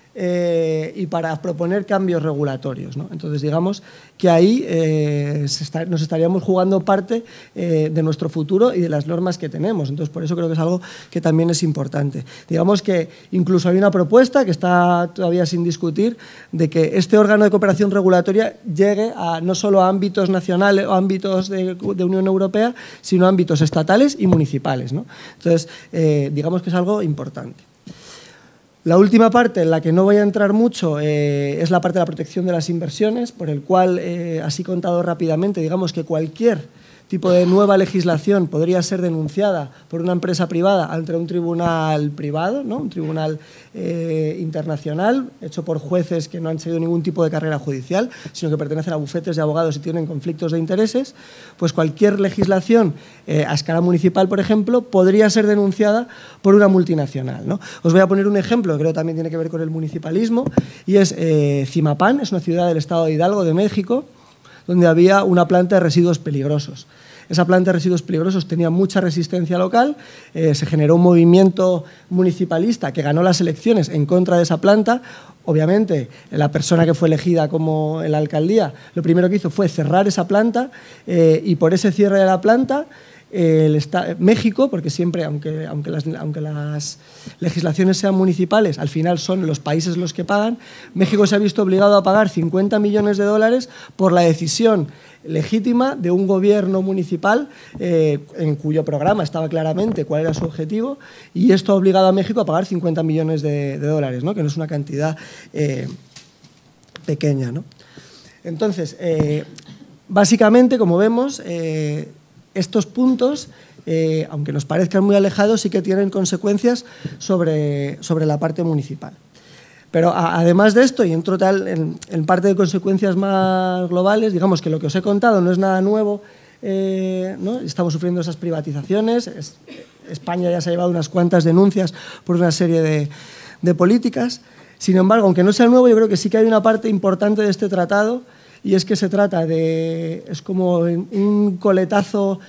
eh, y para proponer cambios regulatorios, ¿no? Entonces, digamos que ahí eh, se está, nos estaríamos jugando parte eh, de nuestro futuro y de las normas que tenemos. Entonces, por eso creo que es algo que también es importante. Digamos que incluso hay una propuesta que está todavía sin discutir de que este órgano de cooperación regulatoria llegue a, no solo a ámbitos nacionales o ámbitos de, de Unión Europea, sino a ámbitos estatales y municipales, ¿no? Entonces, eh, digamos que es algo importante. La última parte, en la que no voy a entrar mucho, eh, es la parte de la protección de las inversiones, por el cual, eh, así contado rápidamente, digamos que cualquier tipo de nueva legislación podría ser denunciada por una empresa privada ante un tribunal privado, ¿no? Un tribunal eh, internacional, hecho por jueces que no han seguido ningún tipo de carrera judicial, sino que pertenecen a bufetes de abogados y tienen conflictos de intereses. Pues cualquier legislación eh, a escala municipal, por ejemplo, podría ser denunciada por una multinacional, ¿no? Os voy a poner un ejemplo que creo también tiene que ver con el municipalismo, y es eh, Zimapán, es una ciudad del estado de Hidalgo, de México, donde había una planta de residuos peligrosos. Esa planta de residuos peligrosos tenía mucha resistencia local, eh, se generó un movimiento municipalista que ganó las elecciones en contra de esa planta. Obviamente, la persona que fue elegida como en la alcaldía, lo primero que hizo fue cerrar esa planta eh, y por ese cierre de la planta, El Estado, México, porque siempre, aunque, aunque, las, aunque las legislaciones sean municipales, al final son los países los que pagan, México se ha visto obligado a pagar cincuenta millones de dólares por la decisión legítima de un gobierno municipal eh, en cuyo programa estaba claramente cuál era su objetivo, y esto ha obligado a México a pagar cincuenta millones de, de dólares, ¿no? Que no es una cantidad eh, pequeña, ¿no? Entonces, eh, básicamente, como vemos, eh, estos puntos eh, aunque nos parezcan muy alejados, sí que tienen consecuencias sobre, sobre la parte municipal. Pero a, además de esto, y en total, en, en parte de consecuencias más globales, digamos que lo que os he contado no es nada nuevo, eh, ¿no? Estamos sufriendo esas privatizaciones, es, España ya se ha llevado unas cuantas denuncias por una serie de, de políticas. Sin embargo, aunque no sea nuevo, yo creo que sí que hay una parte importante de este tratado, y es que se trata de, es como un coletazo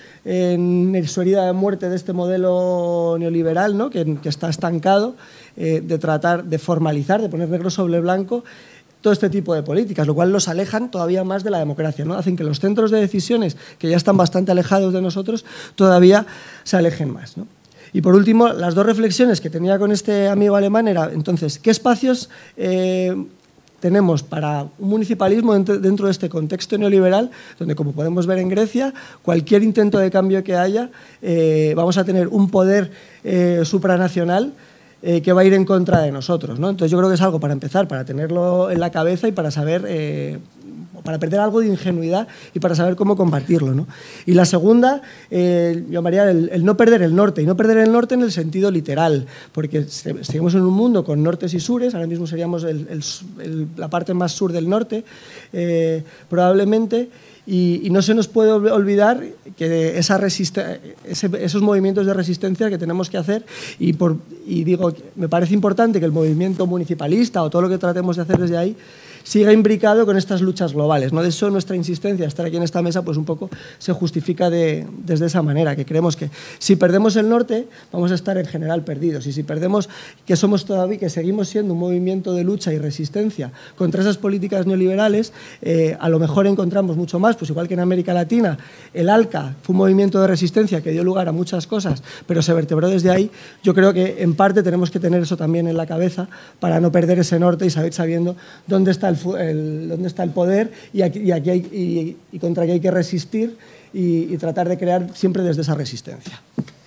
en su herida de muerte de este modelo neoliberal, ¿no? que, que está estancado, eh, de tratar de formalizar, de poner negro sobre blanco todo este tipo de políticas, lo cual los alejan todavía más de la democracia, ¿no? Hacen que los centros de decisiones, que ya están bastante alejados de nosotros, todavía se alejen más, ¿no? Y por último, las dos reflexiones que tenía con este amigo alemán era, entonces, ¿qué espacios eh, tenemos para un municipalismo dentro de este contexto neoliberal, donde, como podemos ver en Grecia, cualquier intento de cambio que haya, eh, vamos a tener un poder eh, supranacional eh, que va a ir en contra de nosotros, ¿no? Entonces yo creo que es algo para empezar, para tenerlo en la cabeza y para saber, eh, para perder algo de ingenuidad y para saber cómo compartirlo, ¿no? Y la segunda, eh, yo llamaría el, el no perder el norte, y no perder el norte en el sentido literal, porque seguimos en un mundo con nortes y sures, ahora mismo seríamos el, el, el, la parte más sur del norte, eh, probablemente, y, y no se nos puede olvidar que esa ese, esos movimientos de resistencia que tenemos que hacer, y, por, y digo, me parece importante que el movimiento municipalista o todo lo que tratemos de hacer desde ahí siga imbricado con estas luchas globales, ¿no? De eso nuestra insistencia, estar aquí en esta mesa, pues un poco se justifica de, desde esa manera, que creemos que si perdemos el norte vamos a estar en general perdidos, y si perdemos que somos todavía, que seguimos siendo un movimiento de lucha y resistencia contra esas políticas neoliberales, eh, a lo mejor encontramos mucho más, pues igual que en América Latina el ALCA fue un movimiento de resistencia que dio lugar a muchas cosas, pero se vertebró desde ahí. Yo creo que en parte tenemos que tener eso también en la cabeza para no perder ese norte y saber sabiendo dónde está el El, dónde está el poder y, aquí, y, aquí hay, y, y contra qué hay que resistir y, y tratar de crear siempre desde esa resistencia.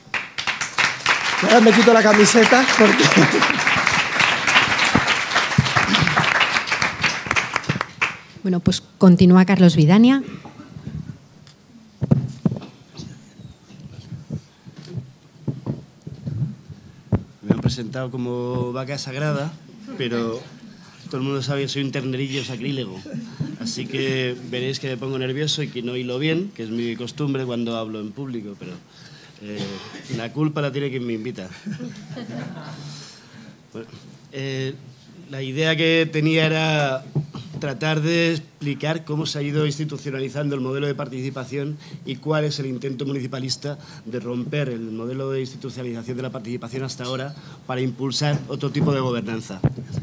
Y ahora me quito la camiseta porque... Bueno, pues continúa Carlos Vidania. Me han presentado como vaca sagrada, pero... todo el mundo sabe que soy un ternerillo sacrílego, así que veréis que me pongo nervioso y que no hilo bien, que es mi costumbre cuando hablo en público, pero eh, la culpa la tiene quien me invita. Bueno, eh, la idea que tenía era tratar de explicar cómo se ha ido institucionalizando el modelo de participación y cuál es el intento municipalista de romper el modelo de institucionalización de la participación hasta ahora para impulsar otro tipo de gobernanza.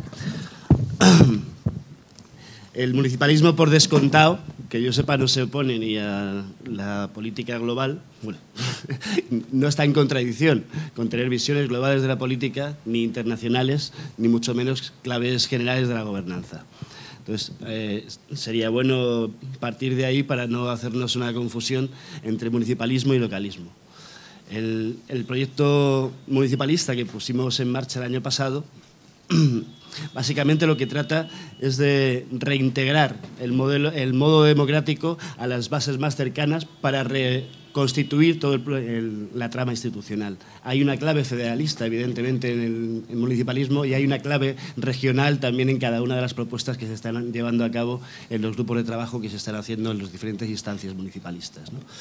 El municipalismo, por descontado, que yo sepa, no se opone ni a la política global, bueno, no está en contradicción con tener visiones globales de la política, ni internacionales, ni mucho menos claves generales de la gobernanza. Entonces, eh, sería bueno partir de ahí para no hacernos una confusión entre municipalismo y localismo. El, el proyecto municipalista que pusimos en marcha el año pasado básicamente lo que trata es de reintegrar el, modelo, el modo democrático a las bases más cercanas para reconstituir toda la trama institucional. Hay una clave federalista, evidentemente, en el, el municipalismo, y hay una clave regional también en cada una de las propuestas que se están llevando a cabo en los grupos de trabajo que se están haciendo en las diferentes instancias municipalistas, ¿no?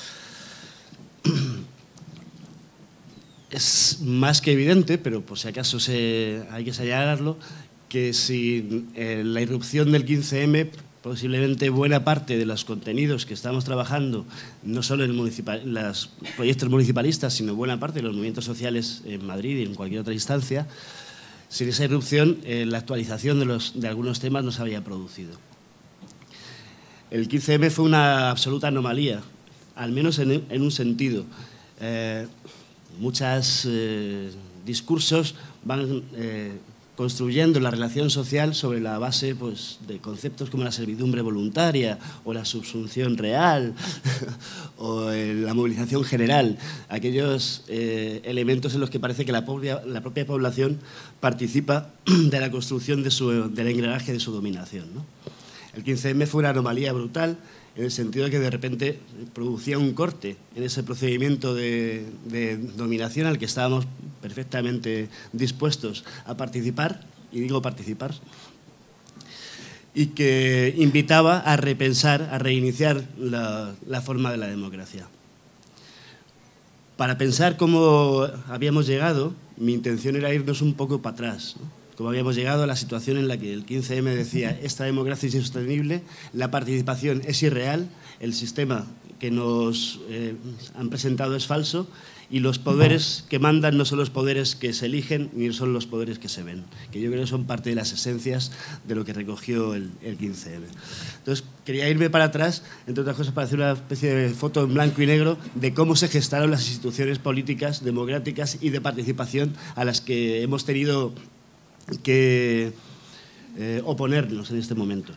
Es más que evidente, pero por si acaso se, hay que señalarlo, que sin eh, la irrupción del quince eme, posiblemente buena parte de los contenidos que estamos trabajando, no solo en los proyectos municipalistas, sino buena parte de los movimientos sociales en Madrid y en cualquier otra instancia, sin esa irrupción, eh, la actualización de, los, de algunos temas no se había producido. El quince eme fue una absoluta anomalía, al menos en, en un sentido. Eh, muchos eh, discursos van eh, construyendo la relación social sobre la base, pues, de conceptos como la servidumbre voluntaria o la subsunción real o eh, la movilización general, aquellos eh, elementos en los que parece que la propia, la propia población participa de la construcción de su, del engranaje de su dominación, ¿no? El quince eme fue una anomalía brutal, en el sentido de que de repente producía un corte en ese procedimiento de, de dominación al que estábamos perfectamente dispuestos a participar, y digo participar, y que invitaba a repensar, a reiniciar la, la forma de la democracia. Para pensar cómo habíamos llegado, mi intención era irnos un poco para atrás, ¿no? Cómo habíamos llegado a la situación en la que el quince eme decía esta democracia es insostenible, la participación es irreal, el sistema que nos eh, han presentado es falso y los poderes que mandan no son los poderes que se eligen ni son los poderes que se ven, que yo creo que son parte de las esencias de lo que recogió el, el quince eme. Entonces, quería irme para atrás, entre otras cosas, para hacer una especie de foto en blanco y negro de cómo se gestaron las instituciones políticas, democráticas y de participación a las que hemos tenido que eh, oponernos en este momento.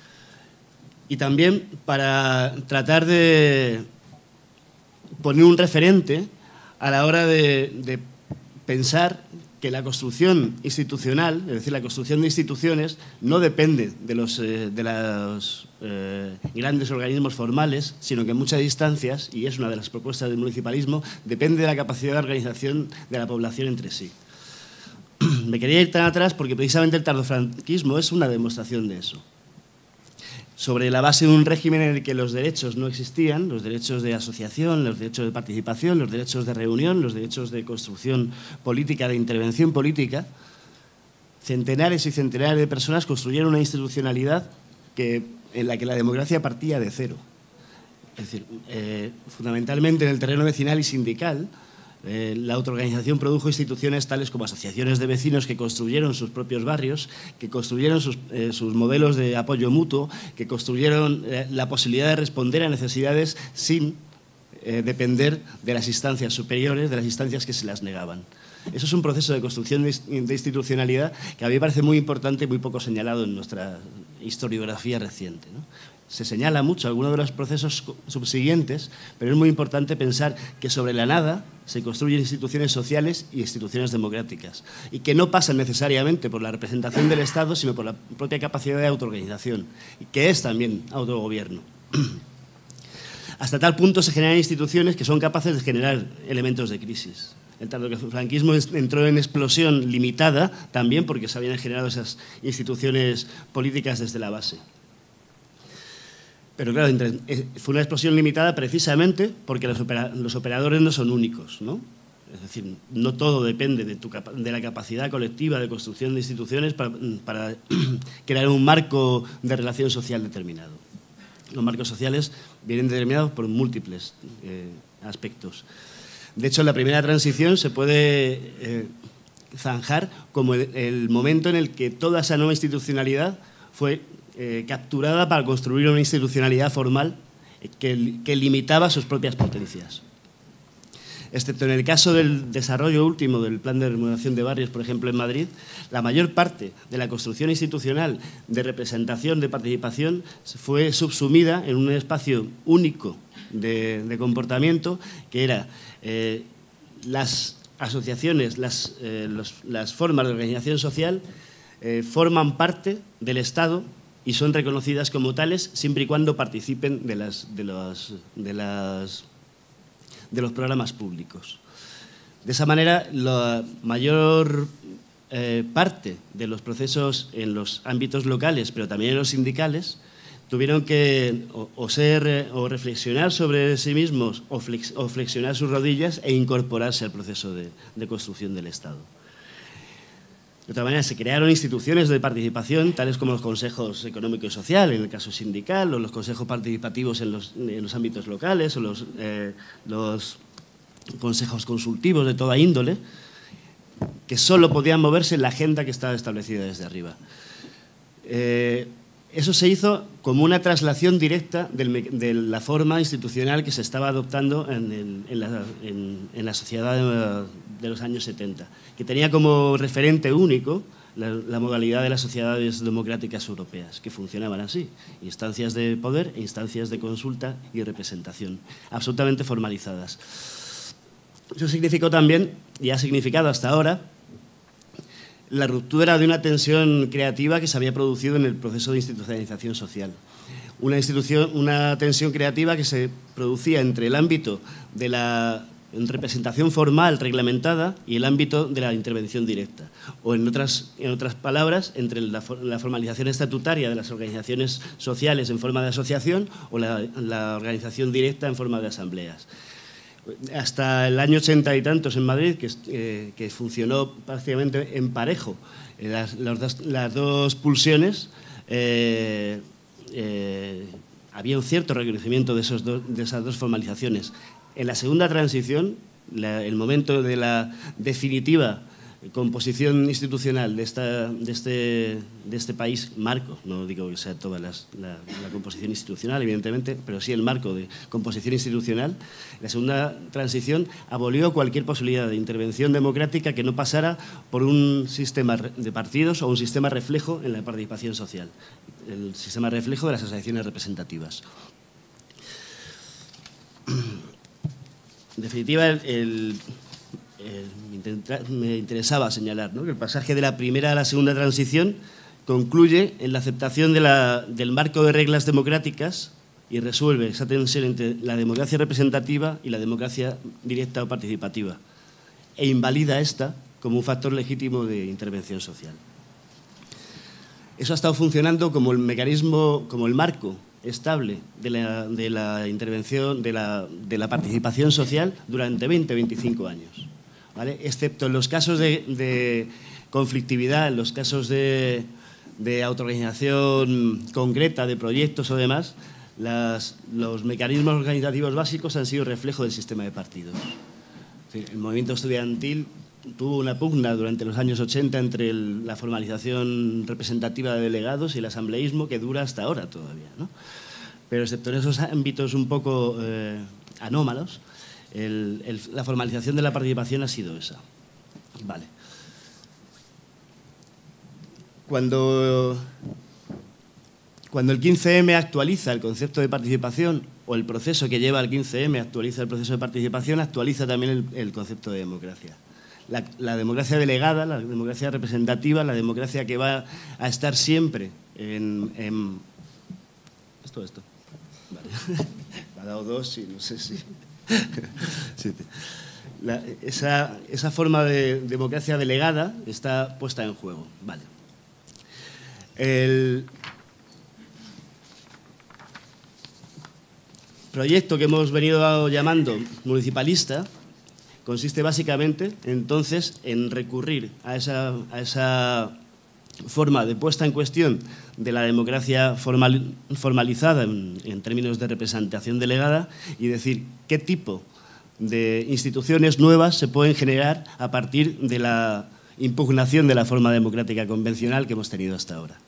Y también para tratar de poner un referente a la hora de, de pensar que la construcción institucional, es decir, la construcción de instituciones, no depende de los, eh, de los eh, grandes organismos formales, sino que en muchas instancias, y es una de las propuestas del municipalismo, depende de la capacidad de organización de la población entre sí. Me quería ir tan atrás porque precisamente el tardofranquismo es una demostración de eso. Sobre la base de un régimen en el que los derechos no existían, los derechos de asociación, los derechos de participación, los derechos de reunión, los derechos de construcción política, de intervención política, centenares y centenares de personas construyeron una institucionalidad que, en la que la democracia partía de cero. Es decir, eh, fundamentalmente en el terreno vecinal y sindical, Eh, la autoorganización produjo instituciones tales como asociaciones de vecinos que construyeron sus propios barrios, que construyeron sus, eh, sus modelos de apoyo mutuo, que construyeron eh, la posibilidad de responder a necesidades sin eh, depender de las instancias superiores, de las instancias que se las negaban. Eso es un proceso de construcción de, de institucionalidad que a mí me parece muy importante y muy poco señalado en nuestra historiografía reciente, ¿no? Se señala mucho algunos de los procesos subsiguientes, pero es muy importante pensar que sobre la nada se construyen instituciones sociales y instituciones democráticas y que no pasan necesariamente por la representación del Estado, sino por la propia capacidad de autoorganización, y que es también autogobierno. Hasta tal punto se generan instituciones que son capaces de generar elementos de crisis. El tardofranquismo entró en explosión limitada también porque se habían generado esas instituciones políticas desde la base. Pero claro, fue una explosión limitada precisamente porque los, opera, los operadores no son únicos, ¿no? Es decir, no todo depende de, tu, de la capacidad colectiva de construcción de instituciones para, para crear un marco de relación social determinado. Los marcos sociales vienen determinados por múltiples eh, aspectos. De hecho, la primera transición se puede eh, zanjar como el, el momento en el que toda esa nueva institucionalidad fue Eh, capturada para construir una institucionalidad formal que, que limitaba sus propias potencias. Excepto en el caso del desarrollo último del plan de remodelación de barrios, por ejemplo, en Madrid, la mayor parte de la construcción institucional de representación, de participación, fue subsumida en un espacio único de, de comportamiento, que era eh, las asociaciones, las, eh, los, las formas de organización social eh, forman parte del Estado y son reconocidas como tales siempre y cuando participen de, las, de, los, de, las, de los programas públicos. De esa manera, la mayor eh, parte de los procesos en los ámbitos locales, pero también en los sindicales, tuvieron que o, o, ser, o reflexionar sobre sí mismos o, flex, o flexionar sus rodillas e incorporarse al proceso de, de construcción del Estado. De otra manera, se crearon instituciones de participación, tales como los consejos económico y social, en el caso sindical, o los consejos participativos en los, en los ámbitos locales, o los, eh, los consejos consultivos de toda índole, que solo podían moverse en la agenda que estaba establecida desde arriba. Eh, eso se hizo como una traslación directa del, de la forma institucional que se estaba adoptando en, el, en, la, en, en la sociedad de, de los años setenta, que tenía como referente único la, la modalidad de las sociedades democráticas europeas, que funcionaban así: instancias de poder, instancias de consulta y representación, absolutamente formalizadas. Eso significó también, y ha significado hasta ahora, la ruptura de una tensión creativa que se había producido en el proceso de institucionalización social. Una, institución, una tensión creativa que se producía entre el ámbito de la representación formal reglamentada y el ámbito de la intervención directa. O en otras, en otras palabras, entre la, la formalización estatutaria de las organizaciones sociales en forma de asociación o la, la organización directa en forma de asambleas. Hasta el año ochenta y tantos en Madrid, que, eh, que funcionó prácticamente en parejo eh, las, las, dos, las dos pulsiones, eh, eh, había un cierto reconocimiento de, esos do, de esas dos formalizaciones. En la segunda transición, la, el momento de la definitiva composición institucional de, esta, de, este, de este país, marco, no digo que sea toda las, la, la composición institucional, evidentemente, pero sí el marco de composición institucional, la segunda transición abolió cualquier posibilidad de intervención democrática que no pasara por un sistema de partidos o un sistema reflejo en la participación social, el sistema reflejo de las asociaciones representativas. En definitiva, el, el me interesaba señalar, ¿no?, que el pasaje de la primera a la segunda transición concluye en la aceptación de la, del marco de reglas democráticas y resuelve esa tensión entre la democracia representativa y la democracia directa o participativa e invalida esta como un factor legítimo de intervención social. Eso ha estado funcionando como el mecanismo, como el marco estable de la, de la intervención, de la, de la participación social durante veinte a veinticinco años. ¿Vale? Excepto en los casos de, de conflictividad, en los casos de, de autoorganización concreta, de proyectos o demás, las, los mecanismos organizativos básicos han sido reflejo del sistema de partidos. El movimiento estudiantil tuvo una pugna durante los años ochenta entre el, la formalización representativa de delegados y el asambleísmo que dura hasta ahora todavía, ¿no? Pero excepto en esos ámbitos un poco eh, anómalos, El, el, la formalización de la participación ha sido esa. Vale. Cuando, cuando el quince eme actualiza el concepto de participación, o el proceso que lleva al quince eme actualiza el proceso de participación, actualiza también el, el concepto de democracia. La, la democracia delegada, la democracia representativa, la democracia que va a estar siempre en... en esto, esto. Vale. Me ha dado dos y no sé si... Sí. La, esa, esa forma de democracia delegada está puesta en juego. Vale. El proyecto que hemos venido llamando municipalista consiste básicamente, entonces, en recurrir a esa, a esa forma de puesta en cuestión de la democracia formal, formalizada en, en términos de representación delegada y decir qué tipo de instituciones nuevas se pueden generar a partir de la impugnación de la forma democrática convencional que hemos tenido hasta ahora.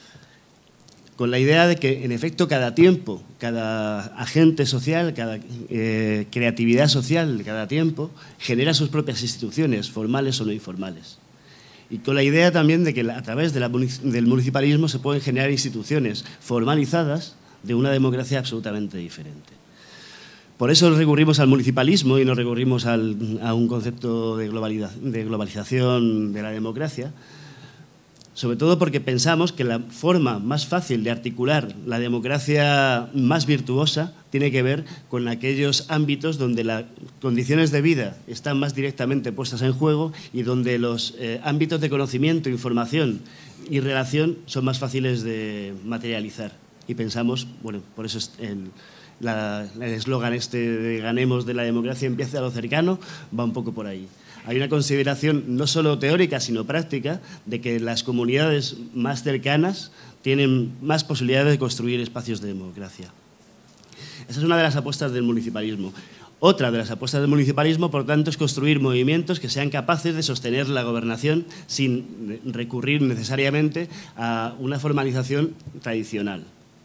Con la idea de que, en efecto, cada tiempo, cada agente social, cada eh, creatividad social, cada tiempo, genera sus propias instituciones, formales o no informales. Y con la idea también de que a través de la, del municipalismo se pueden generar instituciones formalizadas de una democracia absolutamente diferente. Por eso recurrimos al municipalismo y no recurrimos al, a un concepto de, de globalización de la democracia, sobre todo porque pensamos que la forma más fácil de articular la democracia más virtuosa tiene que ver con aquellos ámbitos donde las condiciones de vida están más directamente puestas en juego y donde los eh, ámbitos de conocimiento, información y relación son más fáciles de materializar. Y pensamos, bueno, por eso es el eslogan este de ganemos de la democracia empieza a lo cercano, va un poco por ahí. Hay una consideración no solo teórica, sino práctica, de que las comunidades más cercanas tienen más posibilidades de construir espacios de democracia. Esa es una de las apuestas del municipalismo. Otra de las apuestas del municipalismo, por tanto, es construir movimientos que sean capaces de sostener la gobernación sin recurrir necesariamente a una formalización tradicional.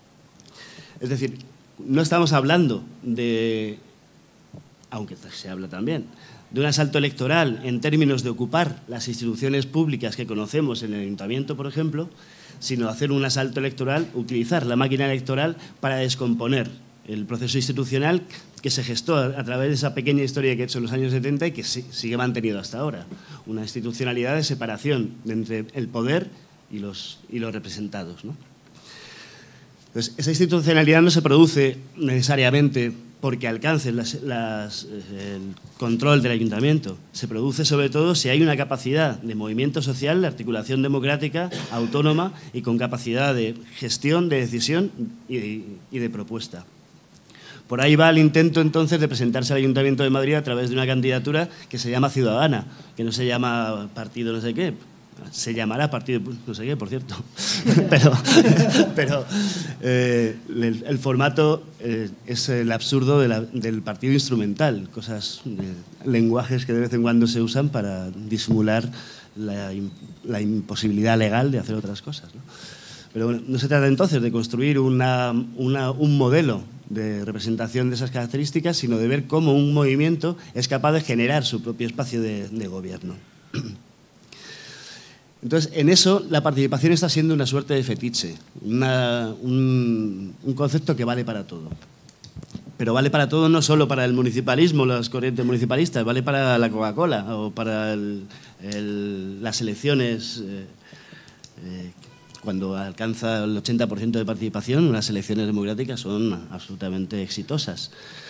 Es decir, no estamos hablando de, aunque se habla también, de un asalto electoral en términos de ocupar las instituciones públicas que conocemos en el ayuntamiento, por ejemplo, sino hacer un asalto electoral, utilizar la máquina electoral para descomponer el proceso institucional que se gestó a, a través de esa pequeña historia que he hecho en los años setenta y que sí, sigue mantenido hasta ahora. Una institucionalidad de separación entre el poder y los, y los representados, ¿no? Entonces, esa institucionalidad no se produce necesariamente porque alcance las, las, el control del ayuntamiento. Se produce sobre todo si hay una capacidad de movimiento social, de articulación democrática, autónoma y con capacidad de gestión, de decisión y de, y de propuesta. Por ahí va el intento entonces de presentarse al Ayuntamiento de Madrid a través de una candidatura que se llama Ciudadana, que no se llama partido no sé qué. Se llamará partido no sé qué, por cierto. pero pero eh, el, el formato eh, es el absurdo de la, del partido instrumental, cosas, eh, lenguajes que de vez en cuando se usan para disimular la, la imposibilidad legal de hacer otras cosas, ¿no? Pero bueno, no se trata entonces de construir una, una, un modelo de representación de esas características, sino de ver cómo un movimiento es capaz de generar su propio espacio de, de gobierno. Entonces, en eso la participación está siendo una suerte de fetiche, una, un, un concepto que vale para todo. Pero vale para todo, no solo para el municipalismo, las corrientes municipalistas, vale para la Coca-Cola o para el, el, las elecciones. Eh, eh, cuando alcanza el ochenta por ciento de participación, las elecciones democráticas son absolutamente exitosas.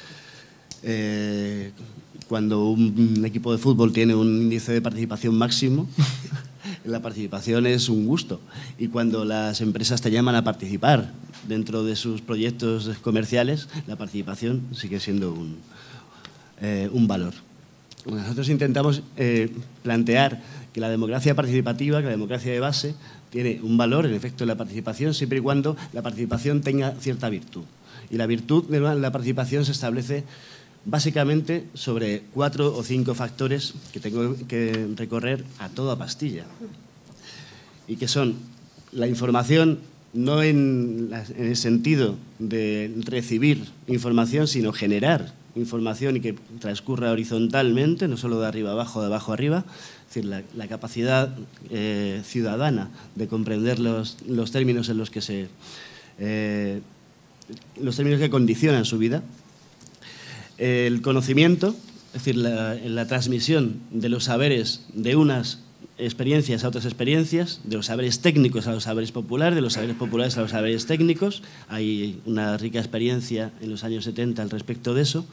Eh, cuando un equipo de fútbol tiene un índice de participación máximo, la participación es un gusto. Y cuando las empresas te llaman a participar dentro de sus proyectos comerciales, la participación sigue siendo un, eh, un valor. Nosotros intentamos eh, plantear que la democracia participativa, que la democracia de base, tiene un valor, en efecto, en la participación, siempre y cuando la participación tenga cierta virtud. Y la virtud de la participación se establece básicamente sobre cuatro o cinco factores que tengo que recorrer a toda pastilla. Y que son la información, no en, la, en el sentido de recibir información, sino generar información y que transcurra horizontalmente, no solo de arriba abajo, de abajo arriba. Es decir, la, la capacidad eh, ciudadana de comprender los, los términos en los que se... Eh, los términos que condicionan su vida. El conocimiento, es decir, la, la transmisión de los saberes de unas experiencias a otras experiencias, de los saberes técnicos a los saberes populares, de los saberes populares a los saberes técnicos. Hay una rica experiencia en los años setenta al respecto de eso.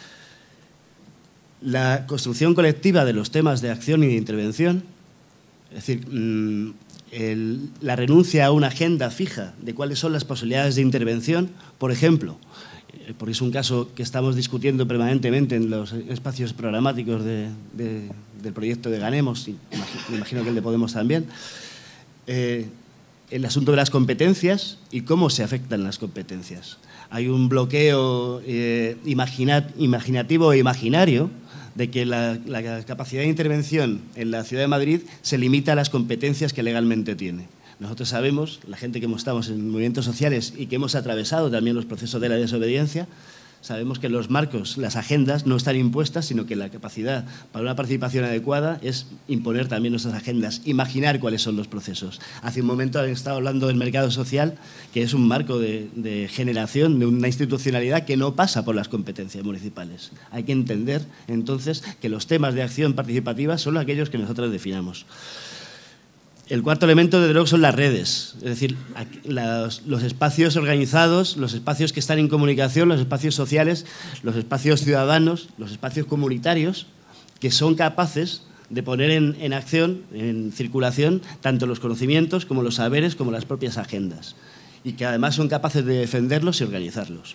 La construcción colectiva de los temas de acción y de intervención, es decir, mmm, el, la renuncia a una agenda fija de cuáles son las posibilidades de intervención, por ejemplo, porque es un caso que estamos discutiendo permanentemente en los espacios programáticos de, de, del proyecto de Ganemos, y me imagino que el de Podemos también, eh, el asunto de las competencias y cómo se afectan las competencias. Hay un bloqueo eh, imagina, imaginativo e imaginario de que la, la capacidad de intervención en la Ciudad de Madrid se limita a las competencias que legalmente tiene. Nosotros sabemos, la gente que estamos en movimientos sociales y que hemos atravesado también los procesos de la desobediencia, sabemos que los marcos, las agendas no están impuestas, sino que la capacidad para una participación adecuada es imponer también nuestras agendas, imaginar cuáles son los procesos. Hace un momento han estado hablando del mercado social, que es un marco de, de generación de una institucionalidad que no pasa por las competencias municipales. Hay que entender, entonces, que los temas de acción participativa son aquellos que nosotros definamos. El cuarto elemento, desde luego, son las redes, es decir, los, los espacios organizados, los espacios que están en comunicación, los espacios sociales, los espacios ciudadanos, los espacios comunitarios, que son capaces de poner en, en acción, en circulación, tanto los conocimientos como los saberes, como las propias agendas, y que además son capaces de defenderlos y organizarlos.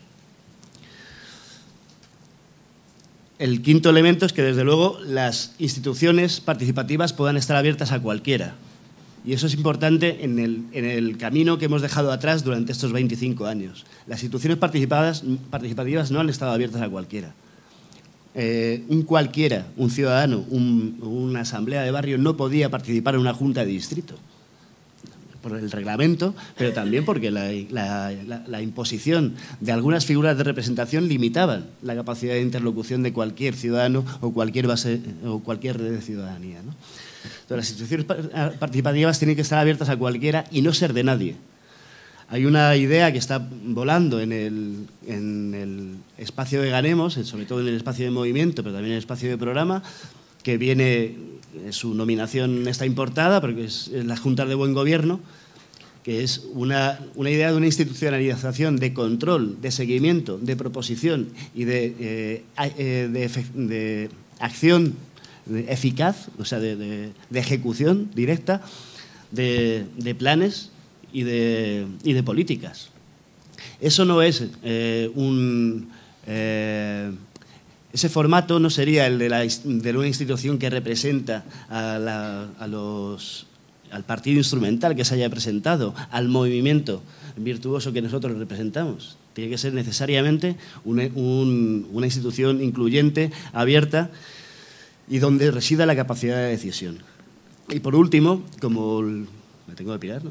El quinto elemento es que, desde luego, las instituciones participativas puedan estar abiertas a cualquiera. Y eso es importante en el, en el camino que hemos dejado atrás durante estos veinticinco años. Las instituciones participadas, participativas no han estado abiertas a cualquiera. Eh, un cualquiera, un ciudadano, un, una asamblea de barrio no podía participar en una junta de distrito. Por el reglamento, pero también porque la, la, la, la imposición de algunas figuras de representación limitaban la capacidad de interlocución de cualquier ciudadano o cualquier base o cualquier red de ciudadanía, ¿no? Entonces, las instituciones participativas tienen que estar abiertas a cualquiera y no ser de nadie. Hay una idea que está volando en el, en el espacio de Ganemos, sobre todo en el espacio de movimiento, pero también en el espacio de programa, que viene, su nominación está importada, porque es la Junta de Buen Gobierno, que es una, una idea de una institucionalización de control, de seguimiento, de proposición y de, eh, de, de acción eficaz, o sea, de, de, de ejecución directa de, de planes y de, y de políticas. Eso no es eh, un... Eh, ese formato no sería el de, la, de una institución que representa a, la, a los... al partido instrumental que se haya presentado, al movimiento virtuoso que nosotros representamos. Tiene que ser necesariamente una, un, una institución incluyente, abierta y donde resida la capacidad de decisión. Y por último, como... El, me tengo que pirar, ¿no?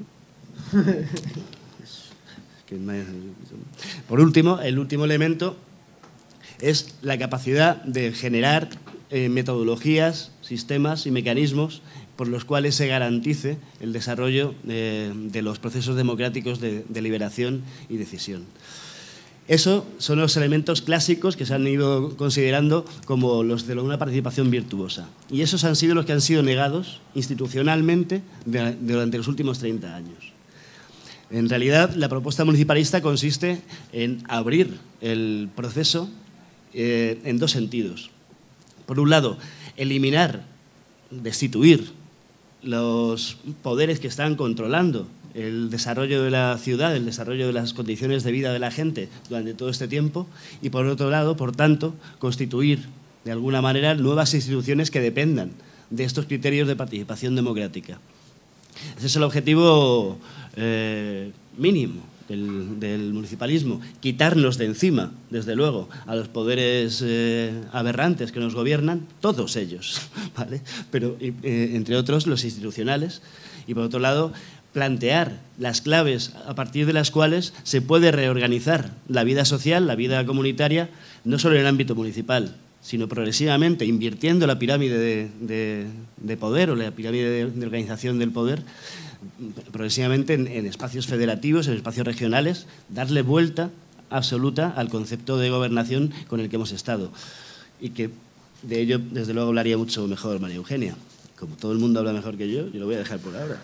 Por último, el último elemento es la capacidad de generar eh, metodologías, sistemas y mecanismos por los cuales se garantice el desarrollo eh, de los procesos democráticos de deliberación y decisión. Esos son los elementos clásicos que se han ido considerando como los de una participación virtuosa. Y esos han sido los que han sido negados institucionalmente de, durante los últimos treinta años. En realidad, la propuesta municipalista consiste en abrir el proceso eh, en dos sentidos. Por un lado, eliminar, destituir los poderes que están controlando el desarrollo de la ciudad, el desarrollo de las condiciones de vida de la gente durante todo este tiempo y, por otro lado, por tanto, constituir de alguna manera nuevas instituciones que dependan de estos criterios de participación democrática. Ese es el objetivo eh, mínimo del, del municipalismo, quitarnos de encima, desde luego, a los poderes eh, aberrantes que nos gobiernan, todos ellos, ¿vale? Pero eh, entre otros los institucionales, y por otro lado plantear las claves a partir de las cuales se puede reorganizar la vida social, la vida comunitaria, no solo en el ámbito municipal, sino progresivamente, invirtiendo la pirámide de, de, de poder o la pirámide de, de organización del poder, progresivamente en, en espacios federativos, en espacios regionales, darle vuelta absoluta al concepto de gobernación con el que hemos estado. Y que de ello, desde luego, hablaría mucho mejor María Eugenia. Como todo el mundo habla mejor que yo, yo lo voy a dejar por ahora.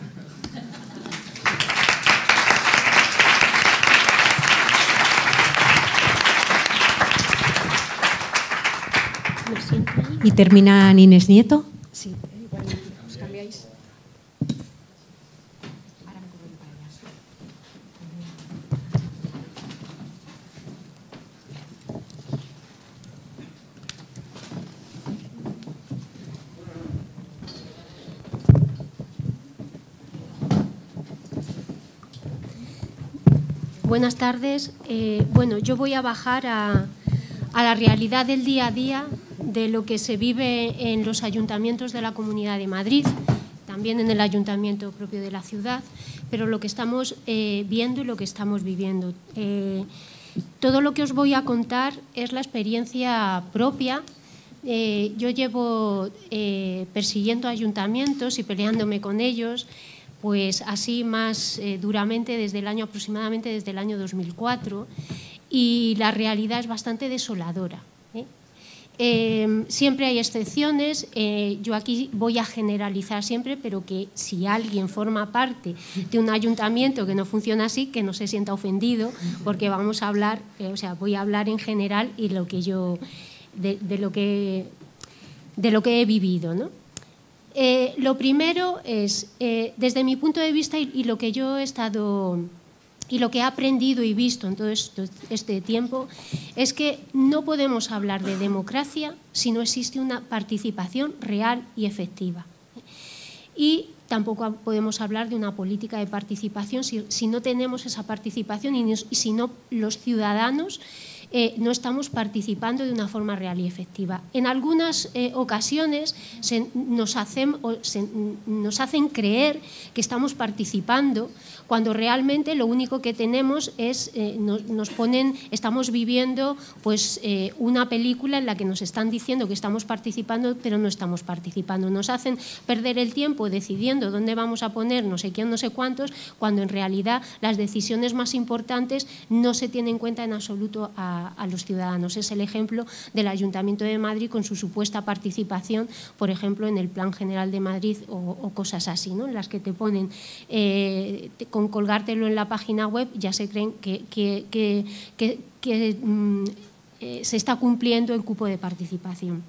¿Y termina Inés Nieto? Sí, igual os cambiáis. Ahora me corro para allá. Buenas tardes. Eh, bueno, yo voy a bajar a, a la realidad del día a día de lo que se vive en los ayuntamientos de la Comunidad de Madrid, también en el ayuntamiento propio de la ciudad, pero lo que estamos eh, viendo y lo que estamos viviendo. Eh, todo lo que os voy a contar es la experiencia propia. Eh, yo llevo eh, persiguiendo ayuntamientos y peleándome con ellos, pues así más eh, duramente desde el año aproximadamente desde el año dos mil cuatro, y la realidad es bastante desoladora. ¿eh? Eh, siempre hay excepciones, eh, yo aquí voy a generalizar siempre, pero que si alguien forma parte de un ayuntamiento que no funciona así, que no se sienta ofendido, porque vamos a hablar, eh, o sea, voy a hablar en general y lo que yo, de, de, lo, que, de lo que he vivido, ¿no? Eh, lo primero es, eh, desde mi punto de vista y, y lo que yo he estado... y lo que he aprendido y visto en todo esto, este tiempo es que no podemos hablar de democracia si no existe una participación real y efectiva. Y tampoco podemos hablar de una política de participación si, si no tenemos esa participación y, y si no los ciudadanos eh, no estamos participando de una forma real y efectiva. En algunas eh, ocasiones se, nos, hacen, se, nos hacen creer que estamos participando cuando realmente lo único que tenemos es, eh, nos, nos ponen, estamos viviendo pues, eh, una película en la que nos están diciendo que estamos participando, pero no estamos participando. Nos hacen perder el tiempo decidiendo dónde vamos a poner no sé quién, no sé cuántos, cuando en realidad las decisiones más importantes no se tienen en cuenta en absoluto a, a los ciudadanos. Es el ejemplo del Ayuntamiento de Madrid con su supuesta participación, por ejemplo, en el Plan General de Madrid o, o cosas así, ¿no? En las que te ponen... Eh, te, con colgártelo en la página web ya se creen que, que, que, que, que mm, eh, se está cumpliendo el cupo de participación.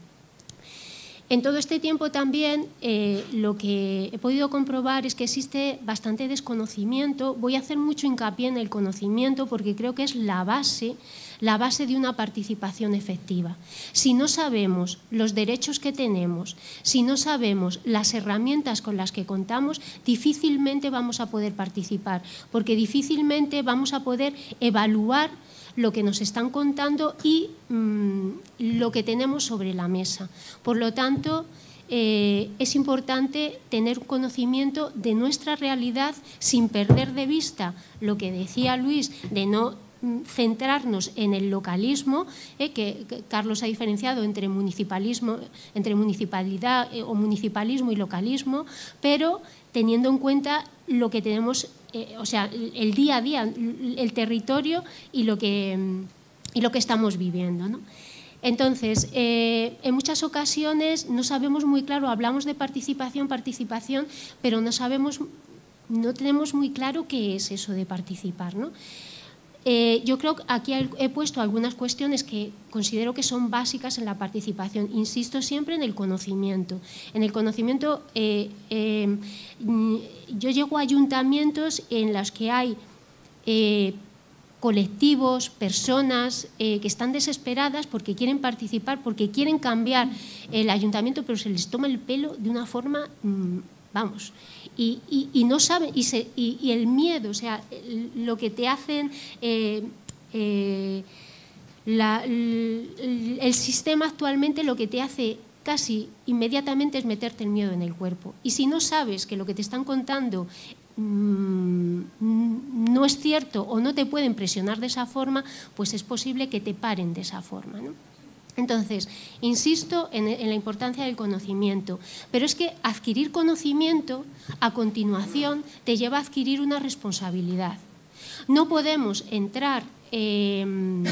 En todo este tiempo también eh, lo que he podido comprobar es que existe bastante desconocimiento. Voy a hacer mucho hincapié en el conocimiento porque creo que es la base, la base de una participación efectiva. Si no sabemos los derechos que tenemos, si no sabemos las herramientas con las que contamos, difícilmente vamos a poder participar, porque difícilmente vamos a poder evaluar lo que nos están contando y mmm, lo que tenemos sobre la mesa. Por lo tanto, eh, es importante tener conocimiento de nuestra realidad sin perder de vista lo que decía Luis, de no centrarnos en el localismo, eh, que, que Carlos ha diferenciado entre municipalismo, entre municipalidad eh, o municipalismo y localismo, pero teniendo en cuenta lo que tenemos, eh, o sea, el día a día, el territorio y lo que, y lo que estamos viviendo, ¿no? Entonces, eh, en muchas ocasiones no sabemos muy claro, hablamos de participación, participación, pero no sabemos, no tenemos muy claro qué es eso de participar, ¿no? Eh, yo creo que aquí he puesto algunas cuestiones que considero que son básicas en la participación. Insisto siempre en el conocimiento. En el conocimiento, eh, eh, yo llego a ayuntamientos en los que hay eh, colectivos, personas eh, que están desesperadas porque quieren participar, porque quieren cambiar el ayuntamiento, pero se les toma el pelo de una forma, mmm, vamos... Y, y, y no saben, y, se, y, y el miedo, o sea, lo que te hacen, eh, eh, la, el, el sistema actualmente lo que te hace casi inmediatamente es meterte el miedo en el cuerpo. Y si no sabes que lo que te están contando mmm, no es cierto o no te pueden presionar de esa forma, pues es posible que te paren de esa forma, ¿no? Entonces, insisto en, en la importancia del conocimiento, pero es que adquirir conocimiento a continuación te lleva a adquirir una responsabilidad. No podemos entrar eh,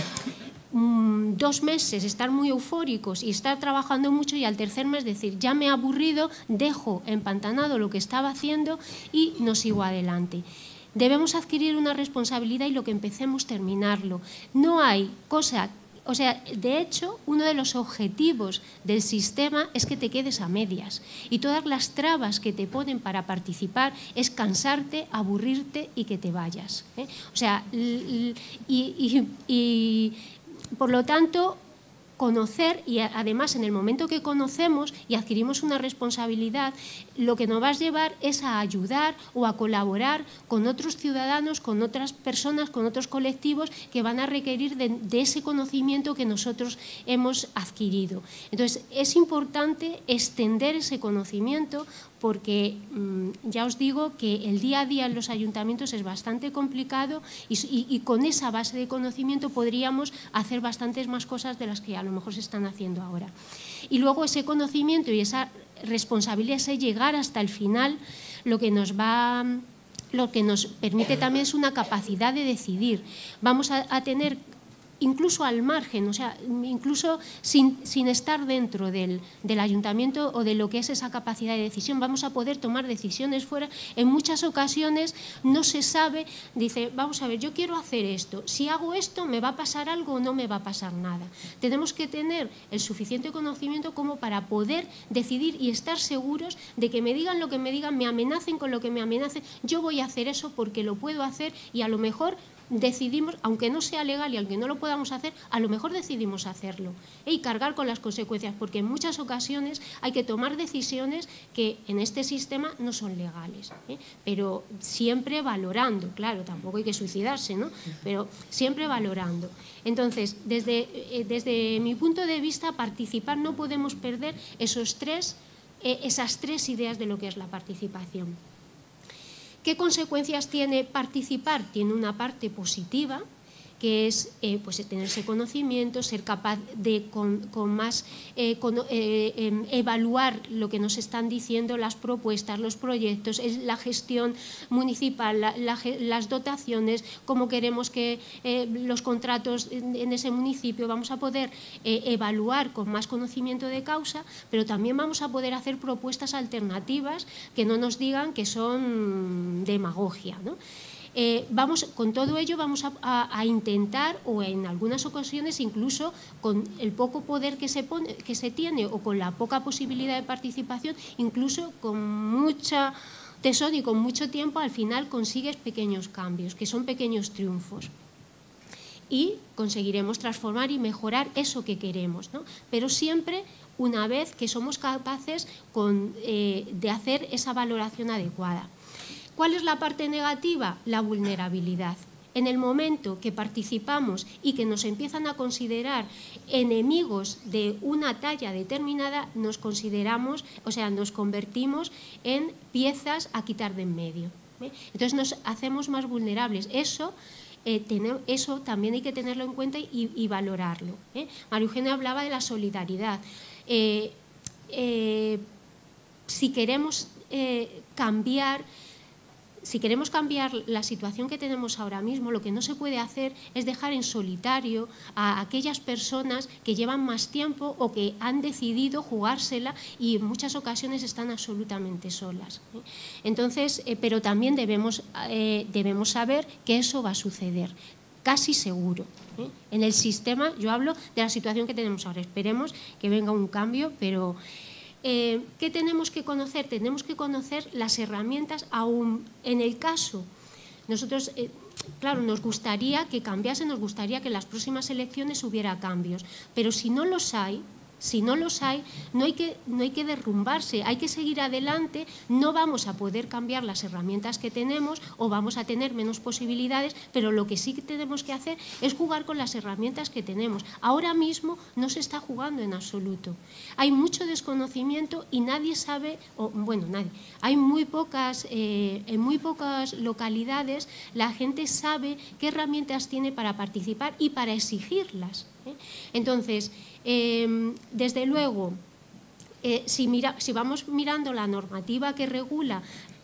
dos meses, estar muy eufóricos y estar trabajando mucho y al tercer mes decir, ya me he aburrido, dejo empantanado lo que estaba haciendo y no sigo adelante. Debemos adquirir una responsabilidad y lo que empecemos, terminarlo. No hay cosa... O sea, de hecho, uno de los objetivos del sistema es que te quedes a medias y todas las trabas que te ponen para participar es cansarte, aburrirte y que te vayas, ¿eh? O sea, y, y, y por lo tanto... conocer y además en el momento que conocemos y adquirimos una responsabilidad, lo que nos va a llevar es a ayudar o a colaborar con otros ciudadanos, con otras personas, con otros colectivos que van a requerir de, de ese conocimiento que nosotros hemos adquirido. Entonces, es importante extender ese conocimiento porque mmm, ya os digo que el día a día en los ayuntamientos es bastante complicado y, y, y con esa base de conocimiento podríamos hacer bastantes más cosas de las que a lo mejor se están haciendo ahora. Y luego ese conocimiento y esa responsabilidad, ese llegar hasta el final, lo que nos va... lo que nos permite también es una capacidad de decidir. Vamos a, a tener... incluso al margen, o sea, incluso sin, sin estar dentro del, del ayuntamiento o de lo que es esa capacidad de decisión, vamos a poder tomar decisiones fuera. En muchas ocasiones no se sabe, dice, vamos a ver, yo quiero hacer esto, si hago esto, ¿me va a pasar algo o no me va a pasar nada? Tenemos que tener el suficiente conocimiento como para poder decidir y estar seguros de que me digan lo que me digan, me amenacen con lo que me amenacen, yo voy a hacer eso porque lo puedo hacer y a lo mejor decidimos, aunque no sea legal y aunque no lo podamos hacer, a lo mejor decidimos hacerlo, ¿eh? Y cargar con las consecuencias, porque en muchas ocasiones hay que tomar decisiones que en este sistema no son legales, ¿eh? Pero siempre valorando, claro, tampoco hay que suicidarse, ¿no? Pero siempre valorando. Entonces, desde, eh, desde mi punto de vista, participar, no podemos perder esos tres, eh, esas tres ideas de lo que es la participación. ¿Qué consecuencias tiene participar? Tiene una parte positiva, que es eh, pues, tener ese conocimiento, ser capaz de con, con más eh, con, eh, eh, evaluar lo que nos están diciendo, las propuestas, los proyectos, la gestión municipal, la, la, las dotaciones, cómo queremos que eh, los contratos en, en ese municipio, vamos a poder eh, evaluar con más conocimiento de causa, pero también vamos a poder hacer propuestas alternativas que no nos digan que son demagogia, ¿no? Eh, vamos, con todo ello vamos a, a, a intentar, o en algunas ocasiones incluso con el poco poder que se, pone, que se tiene o con la poca posibilidad de participación, incluso con mucha tesón y con mucho tiempo, al final consigues pequeños cambios, que son pequeños triunfos. Y conseguiremos transformar y mejorar eso que queremos, ¿no? Pero siempre una vez que somos capaces con, eh, de hacer esa valoración adecuada. ¿Cuál es la parte negativa? La vulnerabilidad. En el momento que participamos y que nos empiezan a considerar enemigos de una talla determinada, nos consideramos, o sea, nos convertimos en piezas a quitar de en medio, ¿eh? Entonces nos hacemos más vulnerables. Eso, eh, tener, eso también hay que tenerlo en cuenta y, y valorarlo, ¿eh? María Eugenia hablaba de la solidaridad. Eh, eh, si queremos eh, cambiar... Si queremos cambiar la situación que tenemos ahora mismo, lo que no se puede hacer es dejar en solitario a aquellas personas que llevan más tiempo o que han decidido jugársela y en muchas ocasiones están absolutamente solas. Entonces, eh, pero también debemos, eh, debemos saber que eso va a suceder, casi seguro. ¿eh? En el sistema, yo hablo de la situación que tenemos ahora, esperemos que venga un cambio, pero... Eh, ¿Qué tenemos que conocer? Tenemos que conocer las herramientas, aún en el caso, nosotros, eh, claro, nos gustaría que cambiase, nos gustaría que en las próximas elecciones hubiera cambios, pero si no los hay, si no los hay, no hay que, no hay que derrumbarse, hay que seguir adelante, no vamos a poder cambiar las herramientas que tenemos o vamos a tener menos posibilidades, pero lo que sí que tenemos que hacer es jugar con las herramientas que tenemos. Ahora mismo no se está jugando en absoluto. Hay mucho desconocimiento y nadie sabe, o bueno, nadie, hay muy pocas, eh, en muy pocas localidades la gente sabe qué herramientas tiene para participar y para exigirlas, ¿eh? Entonces, Eh, desde luego, eh, si, mira, si vamos mirando la normativa que regula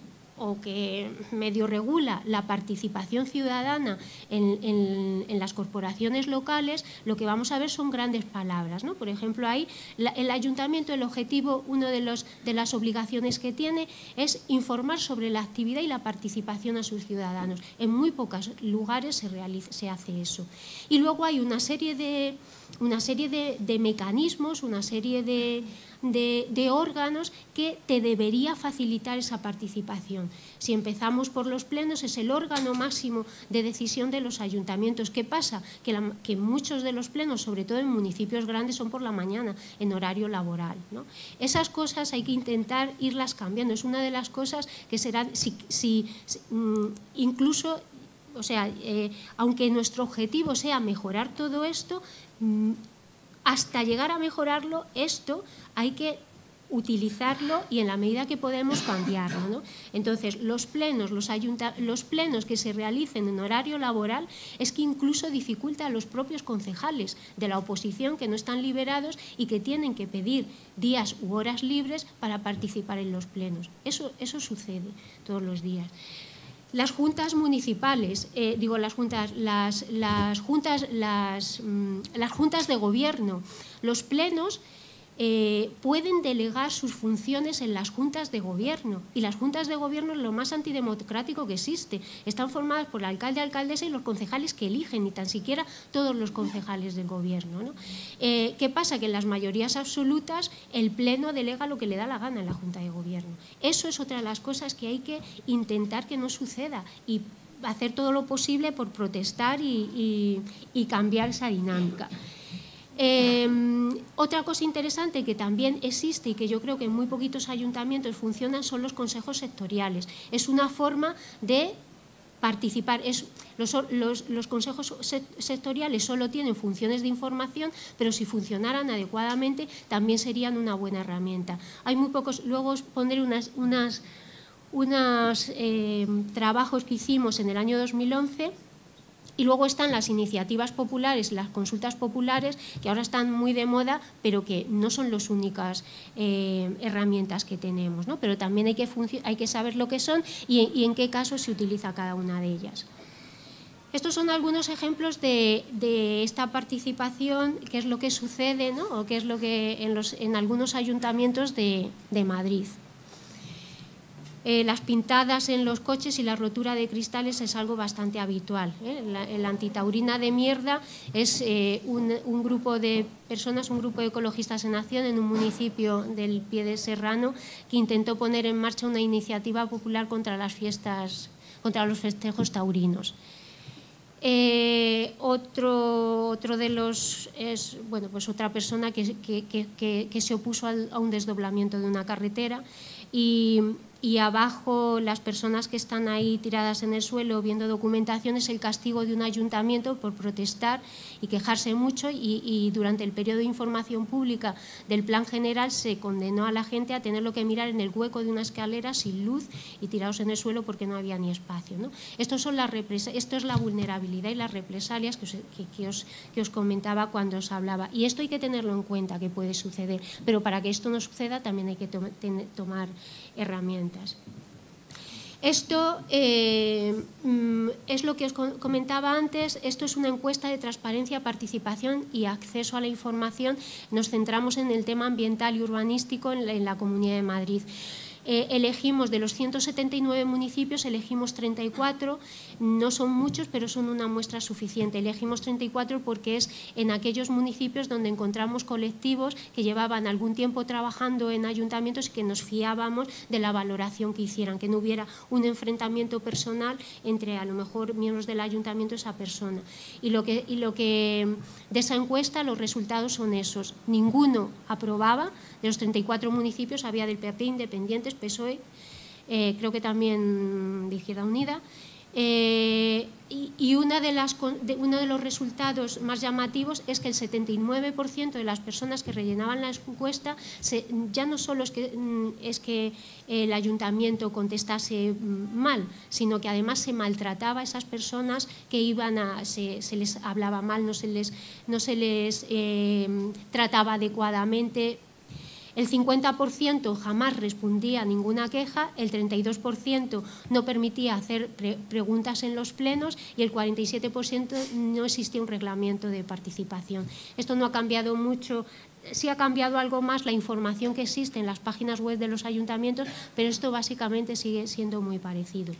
o que medio regula la participación ciudadana en, en, en las corporaciones locales, lo que vamos a ver son grandes palabras, ¿no? Por ejemplo, ahí la, el ayuntamiento, el objetivo, una de, los, de las obligaciones que tiene es informar sobre la actividad y la participación a sus ciudadanos. En muy pocos lugares se, realiza, se hace eso. Y luego hay una serie de, una serie de, de mecanismos, una serie de... De, de órganos que te debería facilitar esa participación. Si empezamos por los plenos, es el órgano máximo de decisión de los ayuntamientos. ¿Qué pasa? Que, la, que muchos de los plenos, sobre todo en municipios grandes, son por la mañana, en horario laboral, ¿no? Esas cosas hay que intentar irlas cambiando. Es una de las cosas que serán, si, si, si incluso, o sea, eh, aunque nuestro objetivo sea mejorar todo esto, hasta llegar a mejorarlo, esto hay que utilizarlo y en la medida que podemos cambiarlo, ¿no? Entonces, los plenos, los, ayunta los plenos que se realicen en horario laboral es que incluso dificulta a los propios concejales de la oposición que no están liberados y que tienen que pedir días u horas libres para participar en los plenos. Eso, eso sucede todos los días. Las juntas municipales, eh, digo las juntas, las, las, juntas las, mmm, las juntas de gobierno, los plenos eh, pueden delegar sus funciones en las juntas de gobierno y las juntas de gobierno es lo más antidemocrático que existe. Están formadas por el alcalde, alcaldesa y los concejales que eligen, ni tan siquiera todos los concejales del gobierno, ¿no? Eh, ¿Qué pasa? Que en las mayorías absolutas el pleno delega lo que le da la gana en la junta de gobierno. Eso es otra de las cosas que hay que intentar que no suceda y hacer todo lo posible por protestar y, y, y cambiar esa dinámica. Eh, otra cosa interesante que también existe y que yo creo que en muy poquitos ayuntamientos funcionan son los consejos sectoriales. Es una forma de participar. Es, los, los, los consejos sectoriales solo tienen funciones de información, pero si funcionaran adecuadamente también serían una buena herramienta. Hay muy pocos, luego os pondré unas, unas, unos eh, trabajos que hicimos en el año dos mil once. Y luego están las iniciativas populares, las consultas populares, que ahora están muy de moda, pero que no son las únicas eh, herramientas que tenemos, ¿no? Pero también hay que, hay que saber lo que son y, y en qué casos se utiliza cada una de ellas. Estos son algunos ejemplos de, de esta participación, qué es lo que sucede, ¿no? O qué es lo que en, los, en algunos ayuntamientos de, de Madrid. Eh, las pintadas en los coches y la rotura de cristales es algo bastante habitual. ¿eh? La, la antitaurina de mierda es eh, un, un grupo de personas, un grupo de ecologistas en acción en un municipio del Pie de Serrano que intentó poner en marcha una iniciativa popular contra las fiestas, contra los festejos taurinos. Eh, otro, otro de los es bueno, pues otra persona que, que, que, que, que se opuso al, a un desdoblamiento de una carretera y y abajo las personas que están ahí tiradas en el suelo viendo documentación es el castigo de un ayuntamiento por protestar y quejarse mucho y, y durante el periodo de información pública del plan general se condenó a la gente a tenerlo que mirar en el hueco de una escalera sin luz y tirados en el suelo porque no había ni espacio, ¿no? Estos son las esto es la vulnerabilidad y las represalias que os, que, que, os, que os comentaba cuando os hablaba y esto hay que tenerlo en cuenta que puede suceder, pero para que esto no suceda también hay que to ten, tomar herramientas. Esto eh, es lo que os comentaba antes, esto es una encuesta de transparencia, participación y acceso a la información. Nos centramos en el tema ambiental y urbanístico en la, en la Comunidad de Madrid. Eh, elegimos de los ciento setenta y nueve municipios, elegimos treinta y cuatro, no son muchos, pero son una muestra suficiente. Elegimos treinta y cuatro porque es en aquellos municipios donde encontramos colectivos que llevaban algún tiempo trabajando en ayuntamientos y que nos fiábamos de la valoración que hicieran, que no hubiera un enfrentamiento personal entre a lo mejor miembros del ayuntamiento y esa persona. Y lo que, y lo que de esa encuesta, los resultados son esos. Ninguno aprobaba, de los treinta y cuatro municipios había del P P, independientes, P S O E, eh, creo que también de Izquierda Unida, eh, y, y una de las, de, uno de los resultados más llamativos es que el setenta y nueve por ciento de las personas que rellenaban la encuesta se, ya no solo es que, es que el ayuntamiento contestase mal, sino que además se maltrataba a esas personas que iban a, se, se les hablaba mal, no se les, no se les eh, trataba adecuadamente. El cincuenta por ciento jamás respondía a ninguna queja, el treinta y dos por ciento no permitía hacer pre preguntas en los plenos y el cuarenta y siete por ciento no existía un reglamento de participación. Esto no ha cambiado mucho, sí ha cambiado algo más la información que existe en las páginas web de los ayuntamientos, pero esto básicamente sigue siendo muy parecido.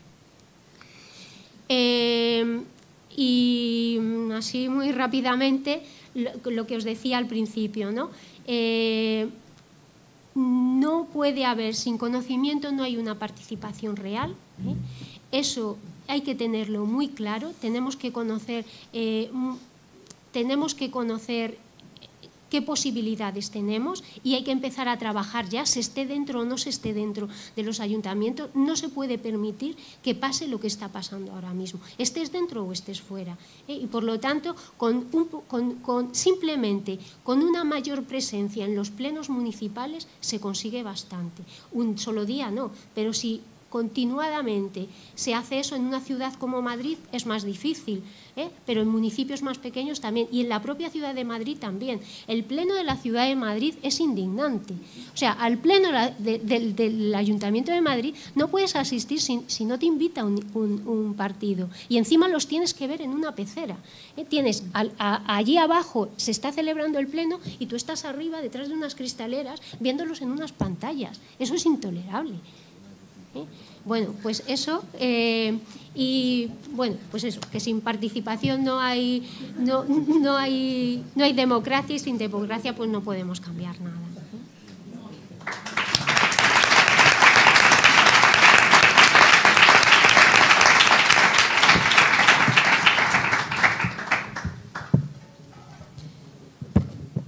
Eh, y así muy rápidamente, lo, lo que os decía al principio, ¿no? Eh, No puede haber, sin conocimiento no hay una participación real, ¿eh? Eso hay que tenerlo muy claro, tenemos que conocer, eh, tenemos que conocer qué posibilidades tenemos y hay que empezar a trabajar ya, se esté dentro o no se esté dentro de los ayuntamientos. No se puede permitir que pase lo que está pasando ahora mismo, estés dentro o estés fuera, ¿eh? Y por lo tanto, con un, con, con, simplemente con una mayor presencia en los plenos municipales se consigue bastante. Un solo día no, pero si continuadamente se hace eso en una ciudad como Madrid es más difícil, ¿eh? Pero en municipios más pequeños también y en la propia ciudad de Madrid también. El pleno de la ciudad de Madrid es indignante. O sea, al pleno de, de, del Ayuntamiento de Madrid no puedes asistir si, si no te invita un, un, un partido y encima los tienes que ver en una pecera, ¿eh? Tienes a, a, allí abajo se está celebrando el pleno y tú estás arriba detrás de unas cristaleras viéndolos en unas pantallas. Eso es intolerable. ¿Eh? Bueno, pues eso, eh, y bueno, pues eso, que sin participación no hay, no, no hay, no hay democracia y sin democracia pues no podemos cambiar nada.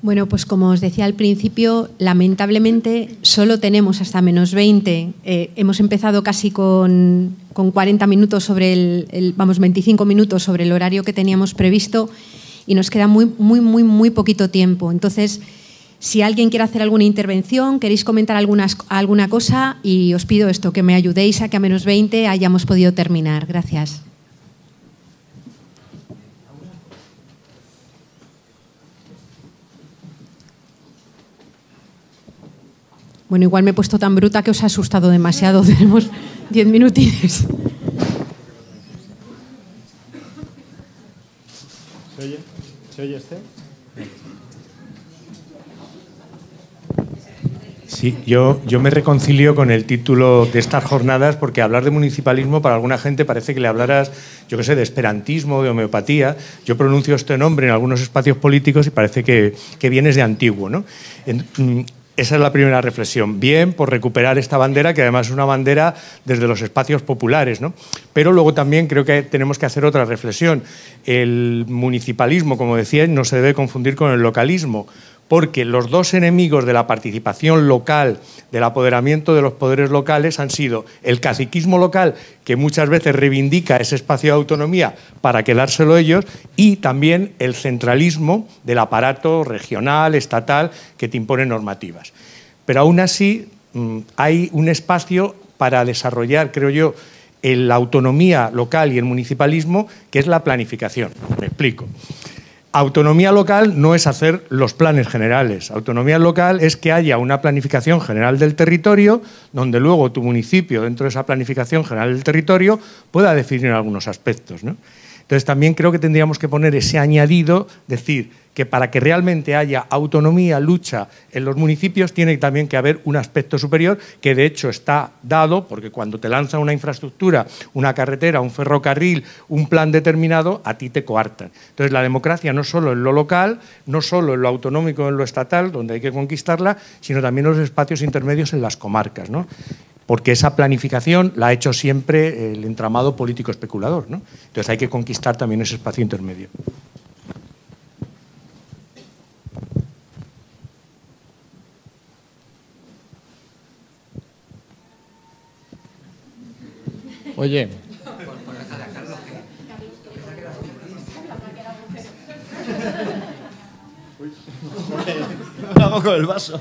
Bueno, pues como os decía al principio, lamentablemente solo tenemos hasta menos veinte. Eh, hemos empezado casi con, con cuarenta minutos sobre el, el, vamos, veinticinco minutos sobre el horario que teníamos previsto y nos queda muy, muy, muy, muy poquito tiempo. Entonces, si alguien quiere hacer alguna intervención, queréis comentar algunas, alguna cosa, y os pido esto, que me ayudéis a que a menos veinte hayamos podido terminar. Gracias. Bueno, igual me he puesto tan bruta que os ha asustado demasiado. Tenemos diez minutines. ¿Se oye? ¿Se oye este? Sí, yo, yo me reconcilio con el título de estas jornadas, porque hablar de municipalismo para alguna gente parece que le hablaras, yo qué sé, de esperantismo, de homeopatía. Yo pronuncio este nombre en algunos espacios políticos y parece que, que vienes de antiguo, ¿no? En, Esa es la primera reflexión. Bien por recuperar esta bandera, que además es una bandera desde los espacios populares, ¿no? Pero luego también creo que tenemos que hacer otra reflexión. El municipalismo, como decía, no se debe confundir con el localismo, porque los dos enemigos de la participación local, del apoderamiento de los poderes locales, han sido el caciquismo local, que muchas veces reivindica ese espacio de autonomía para quedárselo ellos, y también el centralismo del aparato regional, estatal, que te impone normativas. Pero aún así hay un espacio para desarrollar, creo yo, la autonomía local y el municipalismo, que es la planificación. Me explico. Autonomía local no es hacer los planes generales. Autonomía local es que haya una planificación general del territorio, donde luego tu municipio, dentro de esa planificación general del territorio, pueda definir algunos aspectos, ¿no? Entonces, también creo que tendríamos que poner ese añadido, decir que para que realmente haya autonomía, lucha en los municipios, tiene también que haber un aspecto superior, que de hecho está dado, porque cuando te lanzan una infraestructura, una carretera, un ferrocarril, un plan determinado, a ti te coartan. Entonces, la democracia no solo en lo local, no solo en lo autonómico, en lo estatal, donde hay que conquistarla, sino también en los espacios intermedios en las comarcas, ¿no? Porque esa planificación la ha hecho siempre el entramado político especulador, ¿no? Entonces hay que conquistar también ese espacio intermedio. Oye. Vamos con el vaso.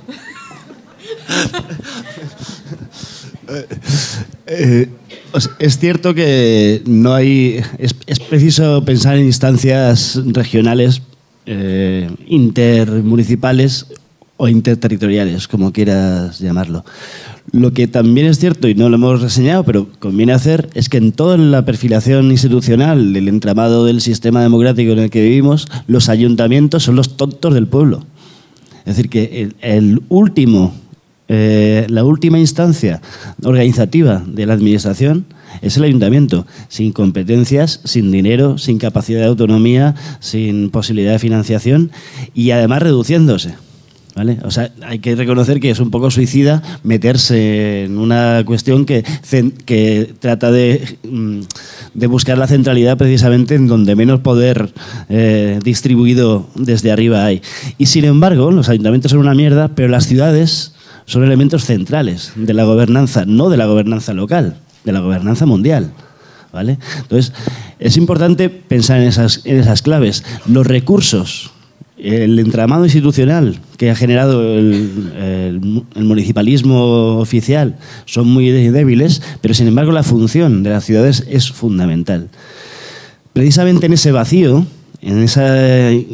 Eh, eh, es cierto que no hay. Es, es preciso pensar en instancias regionales, eh, intermunicipales o interterritoriales, como quieras llamarlo. Lo que también es cierto, y no lo hemos reseñado, pero conviene hacer, es que en toda la perfilación institucional del entramado del sistema democrático en el que vivimos, los ayuntamientos son los tontos del pueblo. Es decir, que el, el último, eh, la última instancia organizativa de la administración es el ayuntamiento, sin competencias, sin dinero, sin capacidad de autonomía, sin posibilidad de financiación y además reduciéndose. ¿Vale? O sea, hay que reconocer que es un poco suicida meterse en una cuestión que, que trata de, de buscar la centralidad precisamente en donde menos poder eh, distribuido desde arriba hay. Y sin embargo, los ayuntamientos son una mierda, pero las ciudades son elementos centrales de la gobernanza, no de la gobernanza local, de la gobernanza mundial. ¿Vale? Entonces, es importante pensar en esas, en esas claves. Los recursos, el entramado institucional que ha generado el, el, el municipalismo oficial son muy débiles, pero sin embargo la función de las ciudades es fundamental. Precisamente en ese vacío, en, esa, en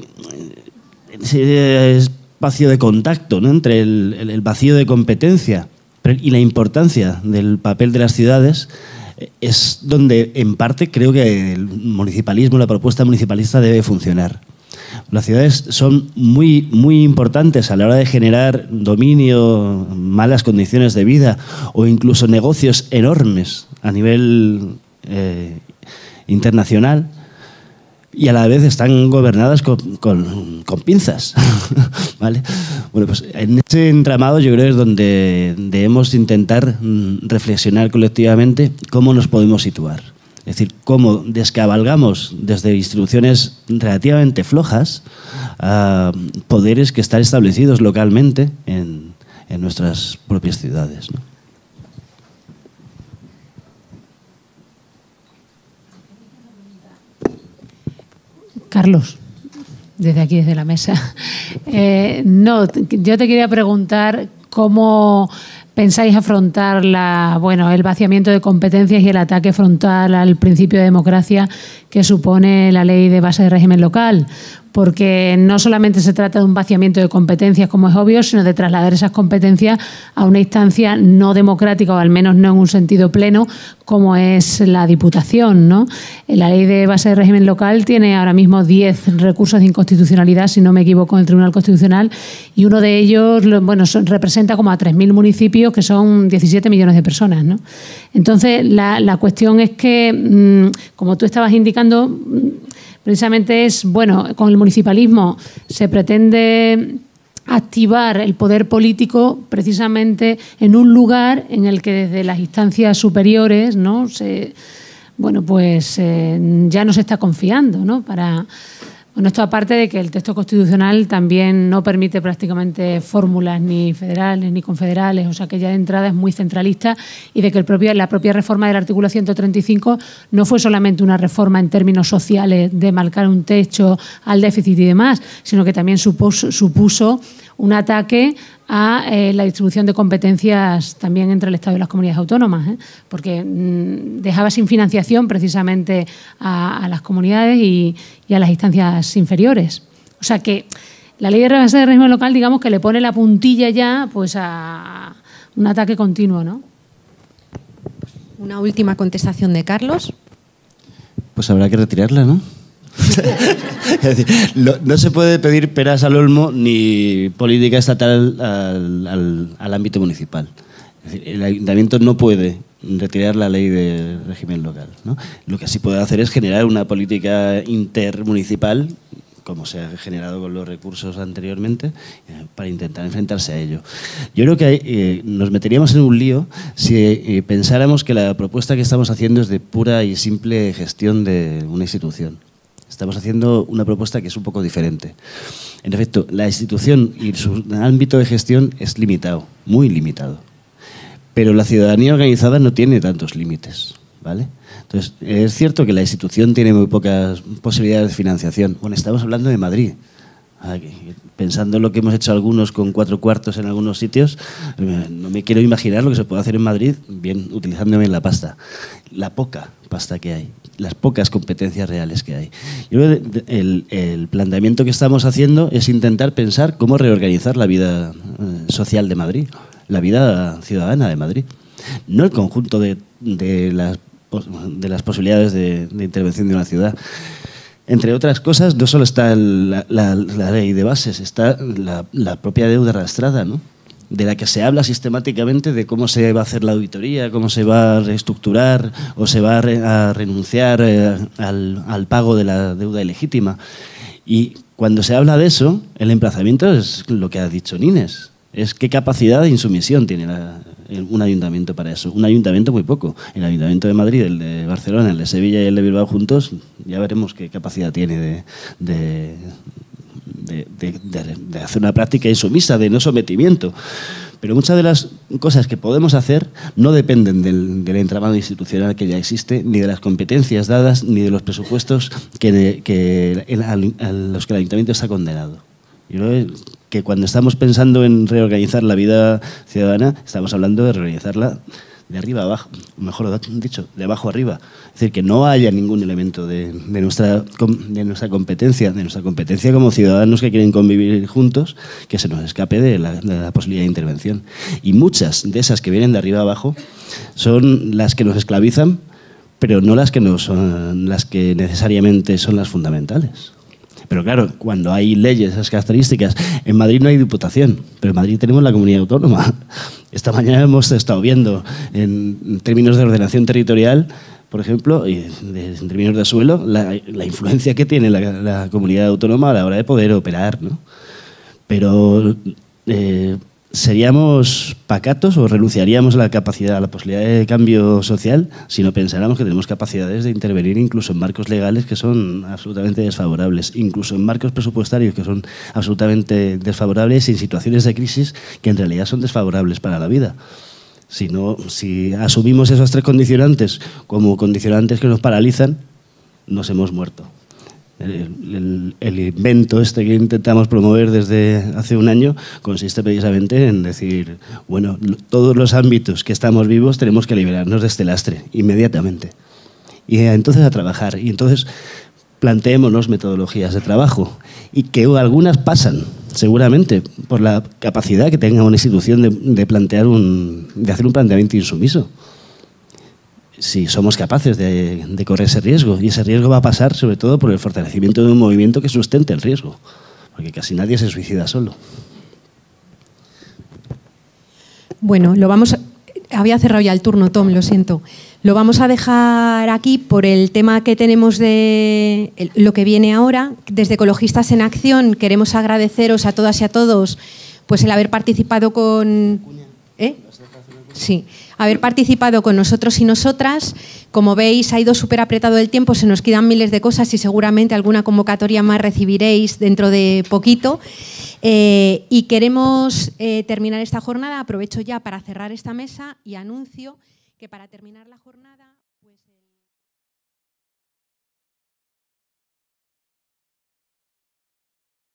ese espacio de contacto, ¿no?, entre el, el vacío de competencia y la importancia del papel de las ciudades, es donde en parte creo que el municipalismo, la propuesta municipalista debe funcionar. Las ciudades son muy, muy importantes a la hora de generar dominio, malas condiciones de vida o incluso negocios enormes a nivel eh, internacional, y a la vez están gobernadas con, con, con pinzas. ¿Vale? Bueno, pues en ese entramado yo creo que es donde debemos intentar reflexionar colectivamente cómo nos podemos situar. Es decir, cómo descabalgamos desde instituciones relativamente flojas a poderes que están establecidos localmente en, en nuestras propias ciudades, ¿no? Carlos, desde aquí, desde la mesa. Eh, no, yo te quería preguntar cómo pensáis afrontar la, bueno, el vaciamiento de competencias y el ataque frontal al principio de democracia que supone la ley de base de régimen local. Porque no solamente se trata de un vaciamiento de competencias, como es obvio, sino de trasladar esas competencias a una instancia no democrática, o al menos no en un sentido pleno, como es la Diputación, ¿no? La ley de base de régimen local tiene ahora mismo diez recursos de inconstitucionalidad, si no me equivoco, en el Tribunal Constitucional, y uno de ellos, bueno, son, representa como a tres mil municipios, que son diecisiete millones de personas, ¿no? Entonces, la, la cuestión es que, mmm, como tú estabas indicando, precisamente es, bueno, con el municipalismo se pretende activar el poder político precisamente en un lugar en el que desde las instancias superiores, ¿no?, se, bueno, pues eh, ya no se está confiando, ¿no? Para, bueno, esto aparte de que el texto constitucional también no permite prácticamente fórmulas ni federales ni confederales, o sea que ya de entrada es muy centralista, y de que el propio, la propia reforma del artículo ciento treinta y cinco no fue solamente una reforma en términos sociales de marcar un techo al déficit y demás, sino que también supuso, supuso un ataque a eh, la distribución de competencias también entre el Estado y las comunidades autónomas, ¿eh? Porque mmm, dejaba sin financiación precisamente a, a las comunidades y, y a las instancias inferiores. O sea que la ley de base de régimen local, digamos que le pone la puntilla ya pues a un ataque continuo, ¿no? Una última contestación de Carlos. Pues habrá que retirarla, ¿no? Es decir, no, no se puede pedir peras al olmo ni política estatal al, al, al ámbito municipal. Es decir, el ayuntamiento no puede retirar la ley de régimen local, ¿no? Lo que sí puede hacer es generar una política intermunicipal, como se ha generado con los recursos anteriormente, para intentar enfrentarse a ello. Yo creo que eh, nos meteríamos en un lío si eh, pensáramos que la propuesta que estamos haciendo es de pura y simple gestión de una institución. Estamos haciendo una propuesta que es un poco diferente. En efecto, la institución y su ámbito de gestión es limitado, muy limitado. Pero la ciudadanía organizada no tiene tantos límites, ¿vale? Entonces, es cierto que la institución tiene muy pocas posibilidades de financiación. Bueno, estamos hablando de Madrid. Pensando en lo que hemos hecho algunos con cuatro cuartos en algunos sitios, no me quiero imaginar lo que se puede hacer en Madrid, bien, utilizando bien la pasta. La poca pasta que hay, las pocas competencias reales que hay. Yo creo que el, el planteamiento que estamos haciendo es intentar pensar cómo reorganizar la vida social de Madrid, la vida ciudadana de Madrid. No el conjunto de, de, las, de las posibilidades de, de intervención de una ciudad. Entre otras cosas, no solo está la, la, la ley de bases, está la, la propia deuda arrastrada, ¿no?, de la que se habla sistemáticamente de cómo se va a hacer la auditoría, cómo se va a reestructurar o se va a, re, a renunciar eh, al, al pago de la deuda ilegítima. Y cuando se habla de eso, el emplazamiento es lo que ha dicho Nines. Es qué capacidad de insumisión tiene la, un ayuntamiento para eso. Un ayuntamiento muy poco. El Ayuntamiento de Madrid, el de Barcelona, el de Sevilla y el de Bilbao juntos, ya veremos qué capacidad tiene de, de, de, de, de, de hacer una práctica insumisa, de no sometimiento. Pero muchas de las cosas que podemos hacer no dependen del, del entramado institucional que ya existe, ni de las competencias dadas, ni de los presupuestos que, de, que el, a los que el ayuntamiento está condenado. Yo creo que cuando estamos pensando en reorganizar la vida ciudadana, estamos hablando de reorganizarla de arriba a abajo, mejor dicho, de abajo a arriba. Es decir, que no haya ningún elemento de, de, nuestra, de nuestra competencia, de nuestra competencia como ciudadanos que quieren convivir juntos, que se nos escape de la, de la posibilidad de intervención. Y muchas de esas que vienen de arriba a abajo son las que nos esclavizan, pero no las que, no son, las que necesariamente son las fundamentales. Pero claro, cuando hay leyes de esas características, en Madrid no hay diputación, pero en Madrid tenemos la comunidad autónoma. Esta mañana hemos estado viendo, en términos de ordenación territorial, por ejemplo, y de, en términos de suelo, la, la influencia que tiene la, la comunidad autónoma a la hora de poder operar, ¿no? Pero eh, ¿seríamos pacatos o renunciaríamos a la capacidad, a la posibilidad de cambio social si no pensáramos que tenemos capacidades de intervenir incluso en marcos legales que son absolutamente desfavorables, incluso en marcos presupuestarios que son absolutamente desfavorables y en situaciones de crisis que en realidad son desfavorables para la vida? Si, no, si asumimos esos tres condicionantes como condicionantes que nos paralizan, nos hemos muerto. El, el, el invento este que intentamos promover desde hace un año consiste precisamente en decir, bueno, todos los ámbitos que estamos vivos tenemos que liberarnos de este lastre inmediatamente. Y entonces a trabajar. Y entonces planteémonos metodologías de trabajo y que algunas pasan seguramente por la capacidad que tenga una institución de, de, plantear un, de hacer un planteamiento insumiso. Si somos capaces de, de correr ese riesgo. Y ese riesgo va a pasar sobre todo por el fortalecimiento de un movimiento que sustente el riesgo. Porque casi nadie se suicida solo. Bueno, lo vamos a... Había cerrado ya el turno, Tom, lo siento. Lo vamos a dejar aquí por el tema que tenemos de lo que viene ahora. Desde Ecologistas en Acción queremos agradeceros a todas y a todos pues el haber participado con... ¿Eh? Sí, haber participado con nosotros y nosotras. Como veis, ha ido súper apretado el tiempo, se nos quedan miles de cosas y seguramente alguna convocatoria más recibiréis dentro de poquito. Eh, y queremos eh, terminar esta jornada. Aprovecho ya para cerrar esta mesa y anuncio que para terminar la jornada... Pues, el...